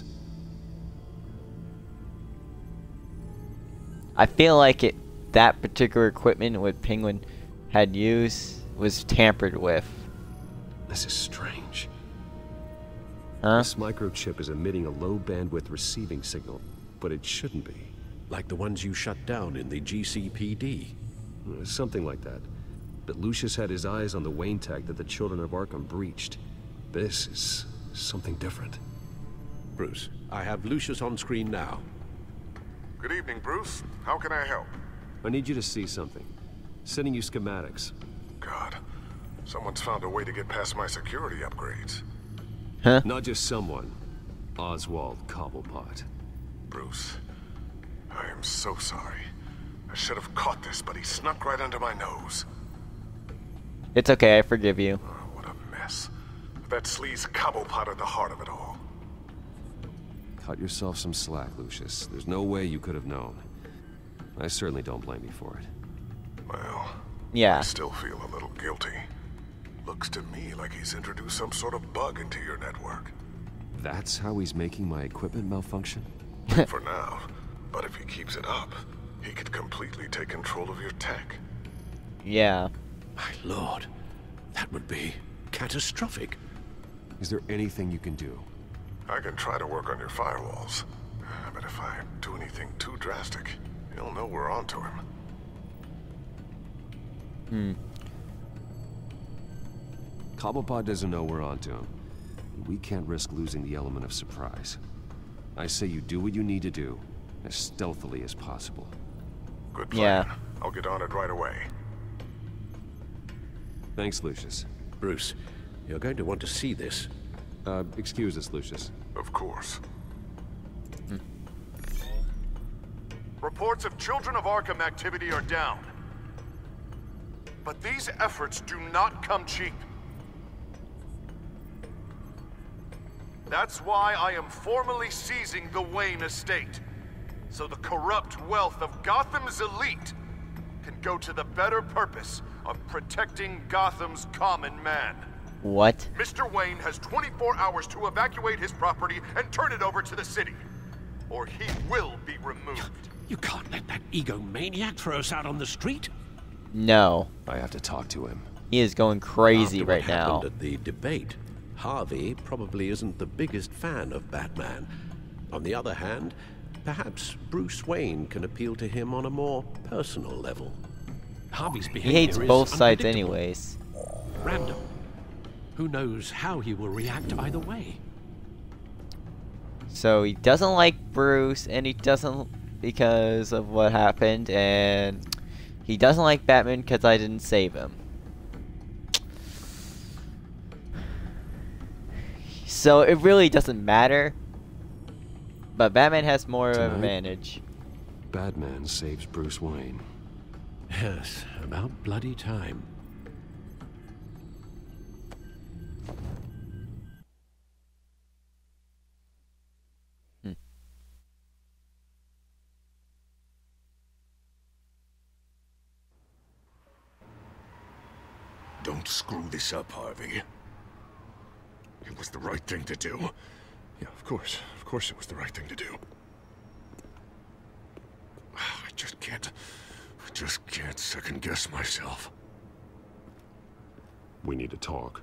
I feel like that particular equipment what Penguin had used was tampered with. This is strange. Huh? This microchip is emitting a low bandwidth receiving signal, but it shouldn't be. Like the ones you shut down in the GCPD. Something like that. But Lucius had his eyes on the Wayne tag that the Children of Arkham breached. This is something different. Bruce, I have Lucius on screen now. Good evening, Bruce. How can I help? I need you to see something. Sending you schematics. God, someone's found a way to get past my security upgrades. Huh? Not just someone. Oswald Cobblepot. Bruce, I am so sorry. I should have caught this, but he snuck right under my nose. It's okay, I forgive you. Oh, what a mess. That sleaze Cobblepot at the heart of it all. Cut yourself some slack, Lucius. There's no way you could have known. I certainly don't blame you for it. Well, yeah. I still feel a little guilty. Looks to me like he's introduced some sort of bug into your network. That's how he's making my equipment malfunction? For now. But if he keeps it up, he could completely take control of your tech. Yeah. My lord, that would be catastrophic. Is there anything you can do? I can try to work on your firewalls. But if I do anything too drastic, he'll know we're onto him. Cobblepot doesn't know we're onto him. We can't risk losing the element of surprise. I say you do what you need to do, as stealthily as possible. Good plan. Yeah. I'll get on it right away. Thanks, Lucius. Bruce, you're going to want to see this. Excuse us, Lucius. Of course. Reports of Children of Arkham activity are down. But these efforts do not come cheap. That's why I am formally seizing the Wayne estate, so the corrupt wealth of Gotham's elite can go to the better purpose of protecting Gotham's common man. What? Mr. Wayne has 24 hours to evacuate his property and turn it over to the city, or he will be removed. You can't let that egomaniac throw us out on the street. No. I have to talk to him. He is going crazy After right what now. happened at the debate, Harvey probably isn't the biggest fan of Batman. On the other hand, perhaps Bruce Wayne can appeal to him on a more personal level. Harvey's He behavior hates is both sides unpredictable. anyways. Random. Who knows how he will react either way? So he doesn't like Bruce, and he doesn't because of what happened, and he doesn't like Batman because I didn't save him. So it really doesn't matter. But Batman has more of an advantage. Batman saves Bruce Wayne. Yes, about bloody time. Don't screw this up, Harvey. It was the right thing to do. Yeah, of course. Of course it was the right thing to do. I just can't second guess myself. We need to talk.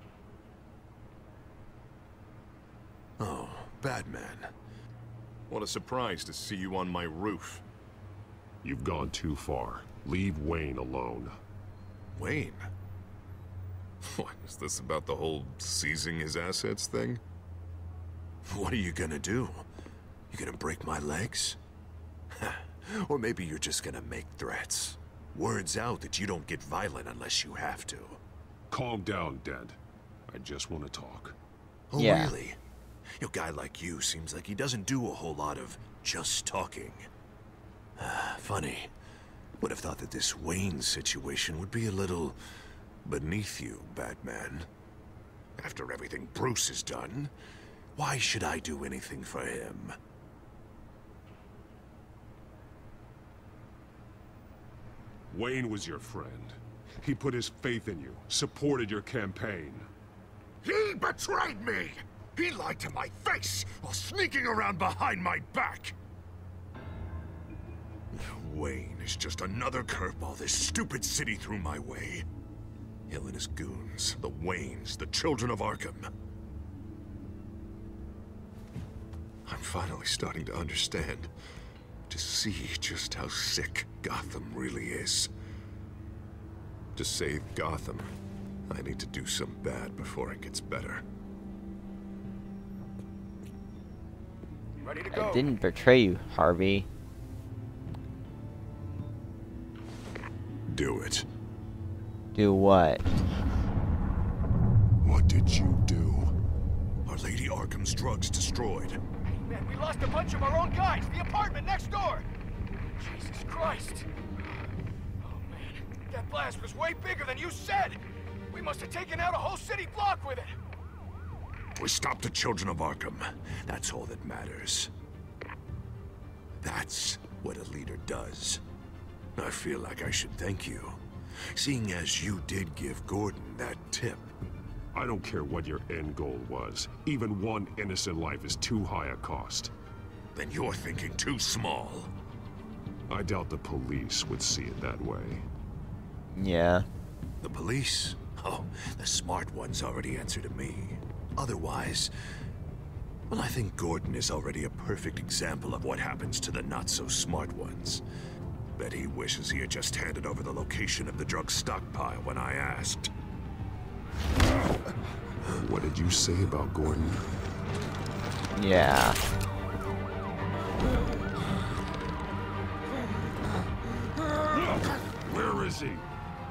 Oh, Batman. What a surprise to see you on my roof. You've gone too far. Leave Wayne alone. Wayne? What, is this about the whole seizing his assets thing? What are you gonna do? You gonna break my legs? Or maybe you're just gonna make threats. Words out that you don't get violent unless you have to. Calm down, Dent. I just want to talk. Oh, yeah. Really? A guy like you seems like he doesn't do a whole lot of just talking. Funny. Would have thought that this Wayne situation would be a little beneath you, Batman. After everything Bruce has done, why should I do anything for him? Wayne was your friend. He put his faith in you, supported your campaign. He betrayed me! He lied to my face while sneaking around behind my back! Wayne is just another curveball this stupid city threw my way. Hill and his goons, the Waynes, the children of Arkham. I'm finally starting to understand, to see just how sick Gotham really is. To save Gotham, I need to do some bad before it gets better. Ready to go. I didn't betray you, Harvey. Do it. Do what? What did you do? Our Lady Arkham's drugs destroyed. Hey, man, we lost a bunch of our own guys. The apartment next door. Jesus Christ. Oh, man. That blast was way bigger than you said. We must have taken out a whole city block with it. We stopped the children of Arkham. That's all that matters. That's what a leader does. I feel like I should thank you, seeing as you did give Gordon that tip. I don't care what your end goal was. Even one innocent life is too high a cost. Then you're thinking too small. I doubt the police would see it that way. Yeah. The police? Oh, the smart ones already answer to me. Otherwise, well, I think Gordon is already a perfect example of what happens to the not-so-smart ones. Bet he wishes he had just handed over the location of the drug stockpile when I asked. What did you say about Gordon? Yeah. Where is he?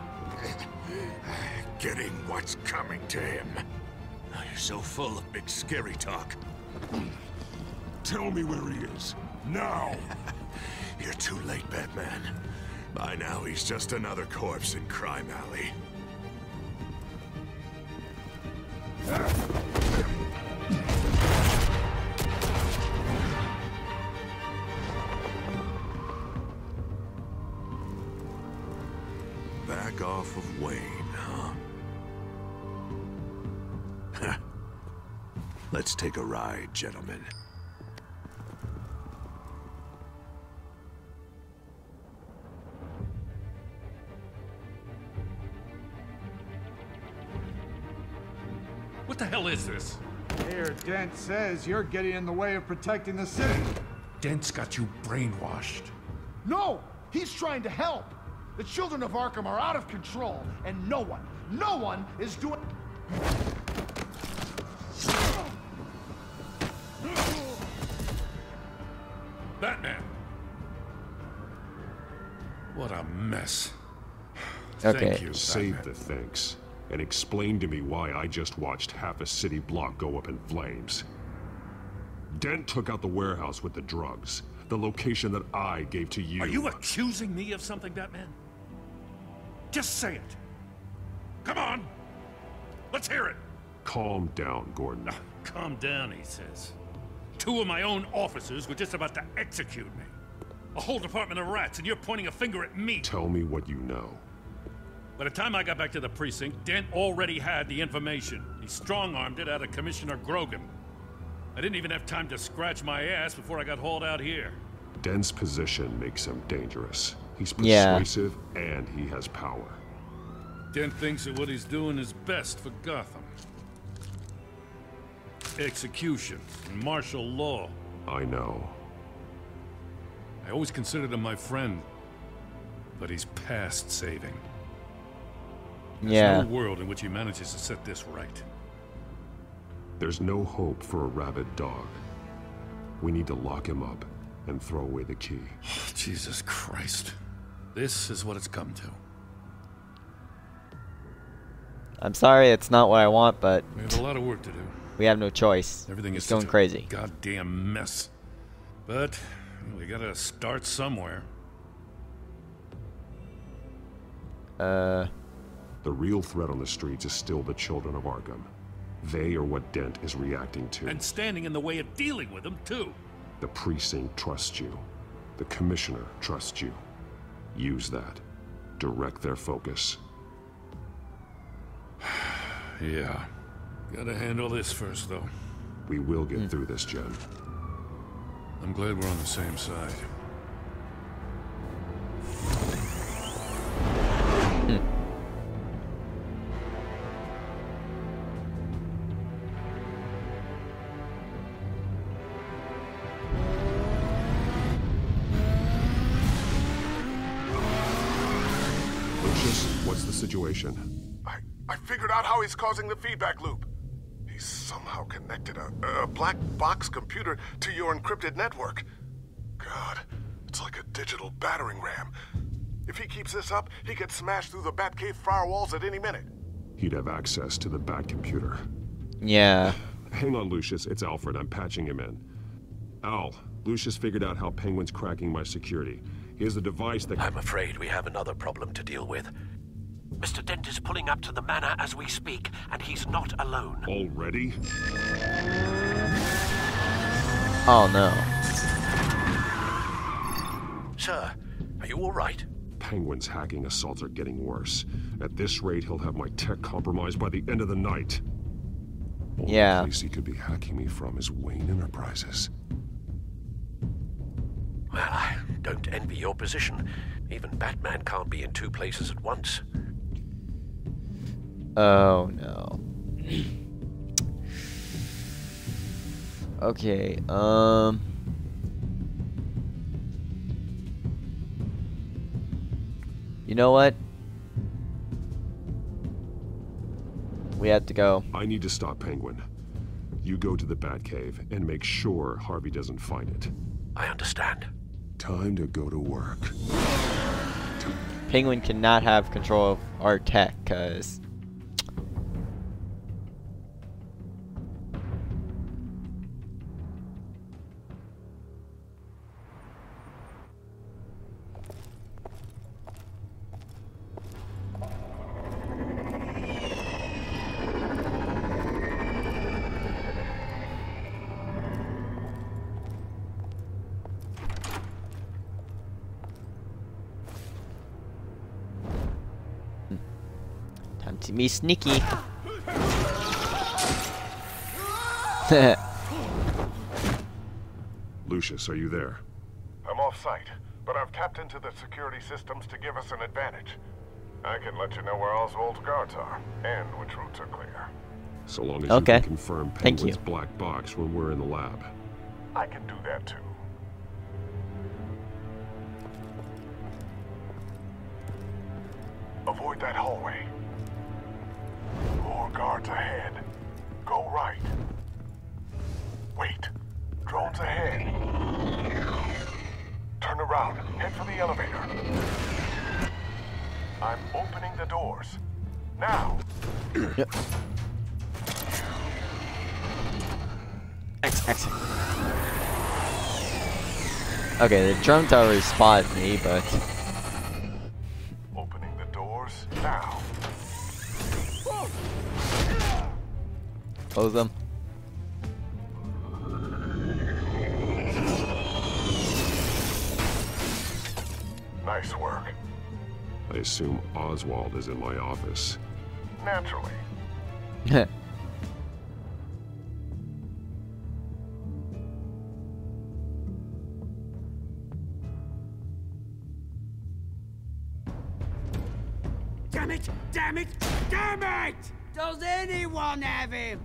Getting what's coming to him. You're so full of big scary talk. Tell me where he is. Now! You're too late, Batman. By now, he's just another corpse in Crime Alley. Back off of Wayne, huh? Let's take a ride, gentlemen. What the hell is this? Here, Dent says you're getting in the way of protecting the city. Dent's got you brainwashed. No! He's trying to help! The children of Arkham are out of control, and no one is doing... Batman! What a mess. Okay. Thank you, Save Batman. the thanks. And explain to me why I just watched half a city block go up in flames. Dent took out the warehouse with the drugs. The location that I gave to you. Are you accusing me of something, Batman? Just say it. Come on. Let's hear it. Calm down, Gordon. Calm down, he says. 2 of my own officers were just about to execute me. A whole department of rats, and you're pointing a finger at me. Tell me what you know. By the time I got back to the precinct, Dent already had the information. He strong-armed it out of Commissioner Grogan. I didn't even have time to scratch my ass before I got hauled out here. Dent's position makes him dangerous. He's persuasive and he has power. Dent thinks that what he's doing is best for Gotham. Execution and martial law. I know. I always considered him my friend, but he's past saving. Yeah. There's no world in which he manages to set this right. There's no hope for a rabid dog. We need to lock him up and throw away the key. Jesus Christ. This is what it's come to. I'm sorry, it's not what I want, but We have a lot of work to do. we have no choice. Everything It's is going such a crazy. goddamn mess. But we gotta start somewhere. The real threat on the streets is still the children of Arkham. They are what Dent is reacting to. And standing in the way of dealing with them, too. The precinct trusts you. The commissioner trusts you. Use that. Direct their focus. Yeah. Gotta handle this first, though. We will get through this, Jen. I'm glad we're on the same side. Lucius, what's the situation? I figured out how he's causing the feedback loop. He's somehow connected a black box computer to your encrypted network. God, it's like a digital battering ram. If he keeps this up, he could smash through the Batcave firewalls at any minute. He'd have access to the Bat computer. Yeah. Hang on, Lucius. It's Alfred. I'm patching him in. Al, Lucius figured out how Penguin's cracking my security. He has a device that... I'm afraid we have another problem to deal with. Mr. Dent is pulling up to the manor as we speak, and he's not alone. Already? Oh, no. Sir, are you all right? Penguin's hacking assaults are getting worse. At this rate, he'll have my tech compromised by the end of the night. Yeah. The place he could be hacking me from is Wayne Enterprises. Well, I don't envy your position. Even Batman can't be in two places at once. Oh, no. Okay, you know what? We have to go. I need to stop Penguin. You go to the Batcave and make sure Harvey doesn't find it. I understand. Time to go to work. Penguin cannot have control of our tech, cause time to be sneaky. Lucius, are you there? I'm off-site, but I've tapped into the security systems to give us an advantage. I can let you know where Oswald's guards are, and which routes are clear. So long as Okay. you can confirm Thank Penguin's you. black box when we're in the lab. I can do that too. Avoid that hallway. More guards ahead. Go right. Wait. Drones ahead. Turn around. Head for the elevator. I'm opening the doors. Now. Yep. X. Okay, the drone tower spotted me, but Opening the doors now. close them. Nice work. I assume Oswald is in my office. Naturally. Damn it! Damn it! Damn it! Does anyone have him?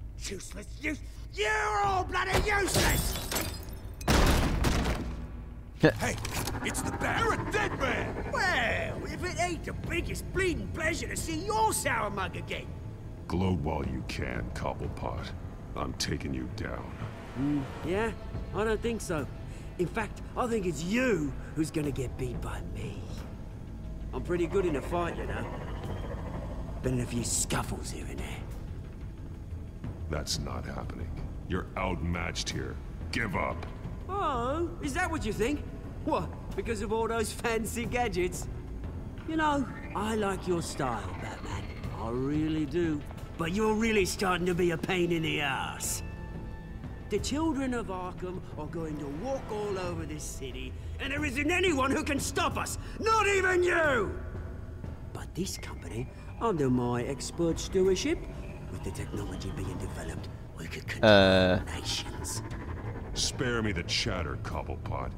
Useless! You're all bloody useless! Hey, it's the Bat. You're a dead man! Well, if it ain't the biggest bleeding pleasure to see your sour mug again. Gloat while you can, Cobblepot. I'm taking you down. Yeah? I don't think so. In fact, I think it's you who's gonna get beat by me. I'm pretty good in a fight, you know. Been in a few scuffles here and there. That's not happening. You're outmatched here. Give up. Oh, is that what you think? What, because of all those fancy gadgets? You know, I like your style, Batman. I really do. But you're really starting to be a pain in the ass. The children of Arkham are going to walk all over this city, and there isn't anyone who can stop us! Not even you! But this company, under my expert stewardship, with the technology being developed, we could control nations. Spare me the chatter, Cobblepot.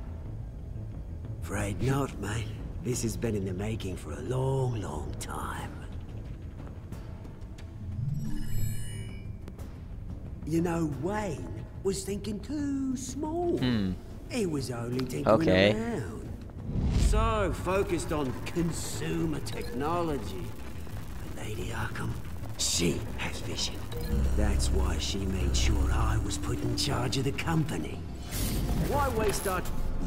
Afraid not, mate. This has been in the making for a long, long time. You know, Wayne was thinking too small. He was only tinkering around. So focused on consumer technology. But Lady Arkham, she has vision. That's why she made sure I was put in charge of the company. Why waste our...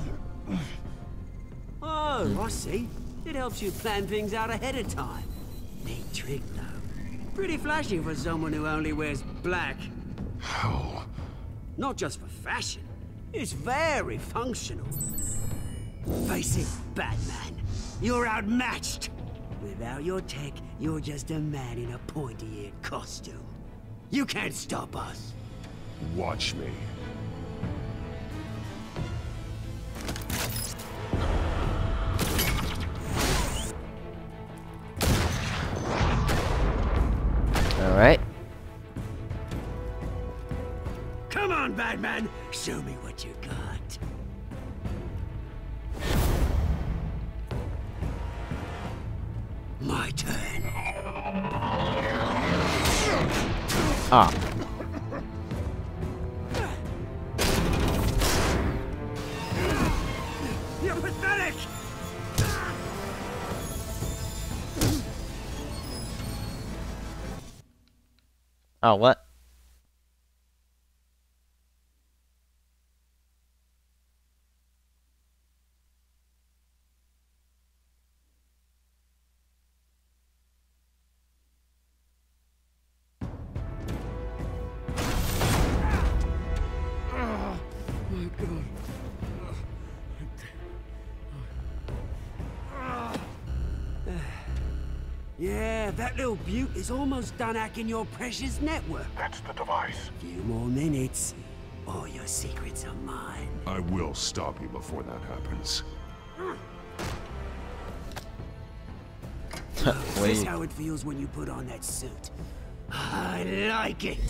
Oh, I see. It helps you plan things out ahead of time. Neat trick, though. Pretty flashy for someone who only wears black. How? Not just for fashion. It's very functional. Face it, Batman. You're outmatched. Without your tech, you're just a man in a pointy-eared costume. You can't stop us. Watch me. All right. Come on, Batman. Show me what you got. My turn. Ah. You're pathetic. Oh, what? Yeah, that little beaut is almost done hacking your precious network. That's the device. Few more minutes. All your secrets are mine. I will stop you before that happens. Is this how it feels when you put on that suit? I like it.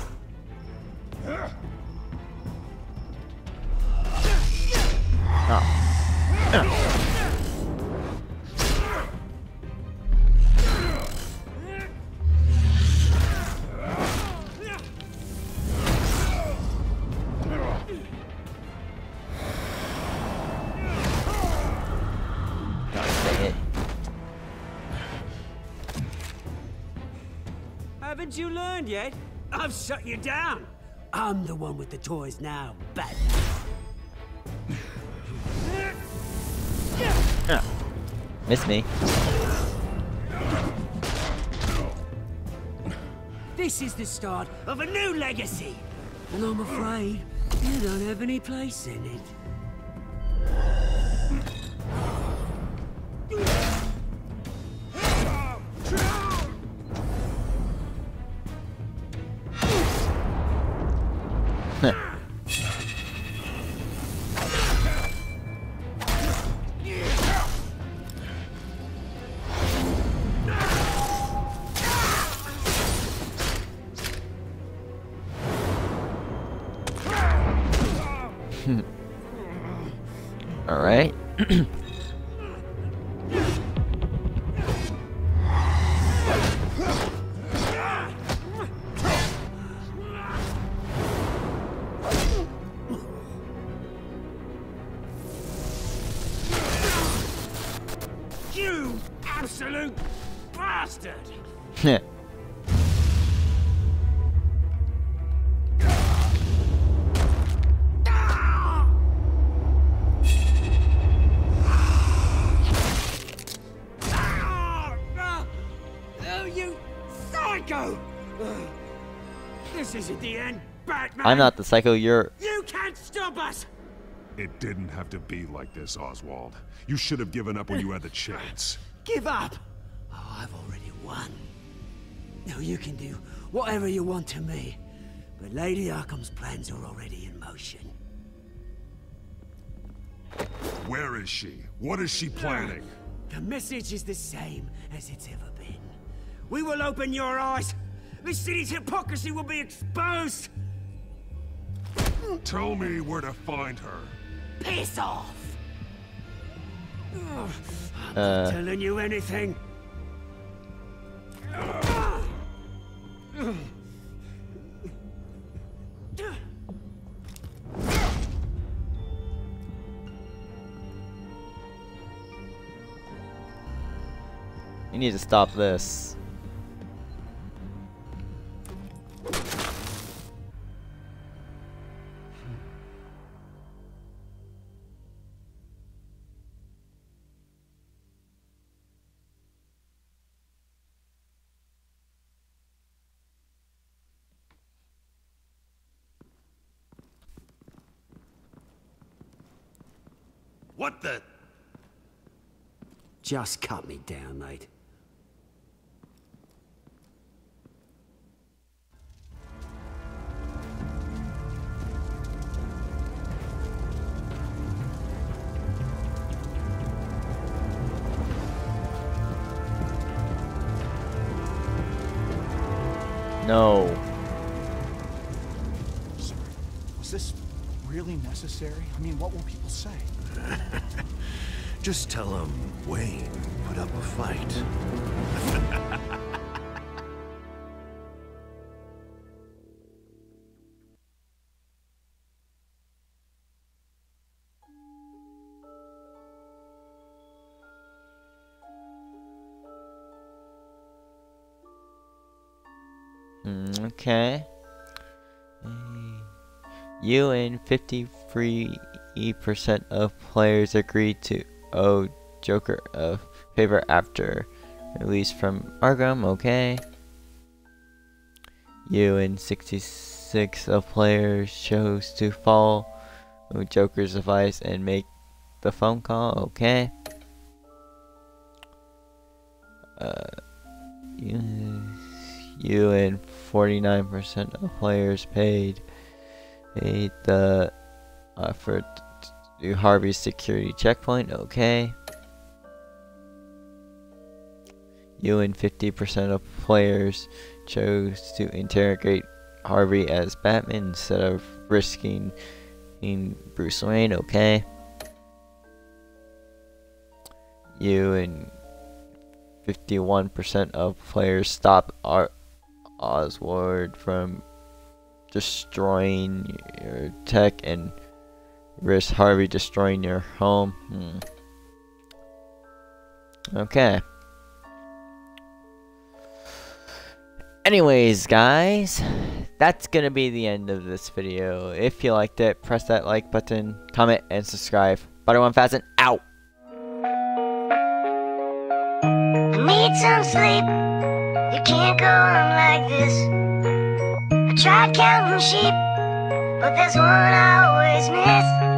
Haven't you learned yet? I've shut you down. I'm the one with the toys now, Batman. Miss me. This is the start of a new legacy. And I'm afraid you don't have any place in it. All right. bastard! Oh, you psycho! This isn't the end, Batman! I'm not the psycho, you're... You can't stop us! It didn't have to be like this, Oswald. You should have given up when you had the chance. Give up! Oh, I've already won. Now you can do whatever you want to me, but Lady Arkham's plans are already in motion. Where is she? What is she planning? The message is the same as it's ever been. We will open your eyes. The city's hypocrisy will be exposed. Tell me where to find her. Piss off! I'm not telling you anything. You need to stop this. What the? Just cut me down, mate. No. Sorry. Was this really necessary? I mean, what will people say? Just tell him Wayne put up a fight. Okay. You and 53% of players agreed to owe Joker a favor after release from Arkham. Okay. You and 66 of players chose to follow Joker's advice and make the phone call. Okay. You and 49% of players paid the effort to Harvey's security checkpoint. Okay. You and 50% of players chose to interrogate Harvey as Batman instead of risking Bruce Wayne. Okay. You and 51% of players stopped Oswald from destroying your tech and risk Harvey destroying your home. Okay. Anyways, guys, that's gonna be the end of this video. If you liked it, press that like button, comment, and subscribe. Butter1Phasm out. I need some sleep. You can't go on like this. I tried counting sheep, but there's one I always miss.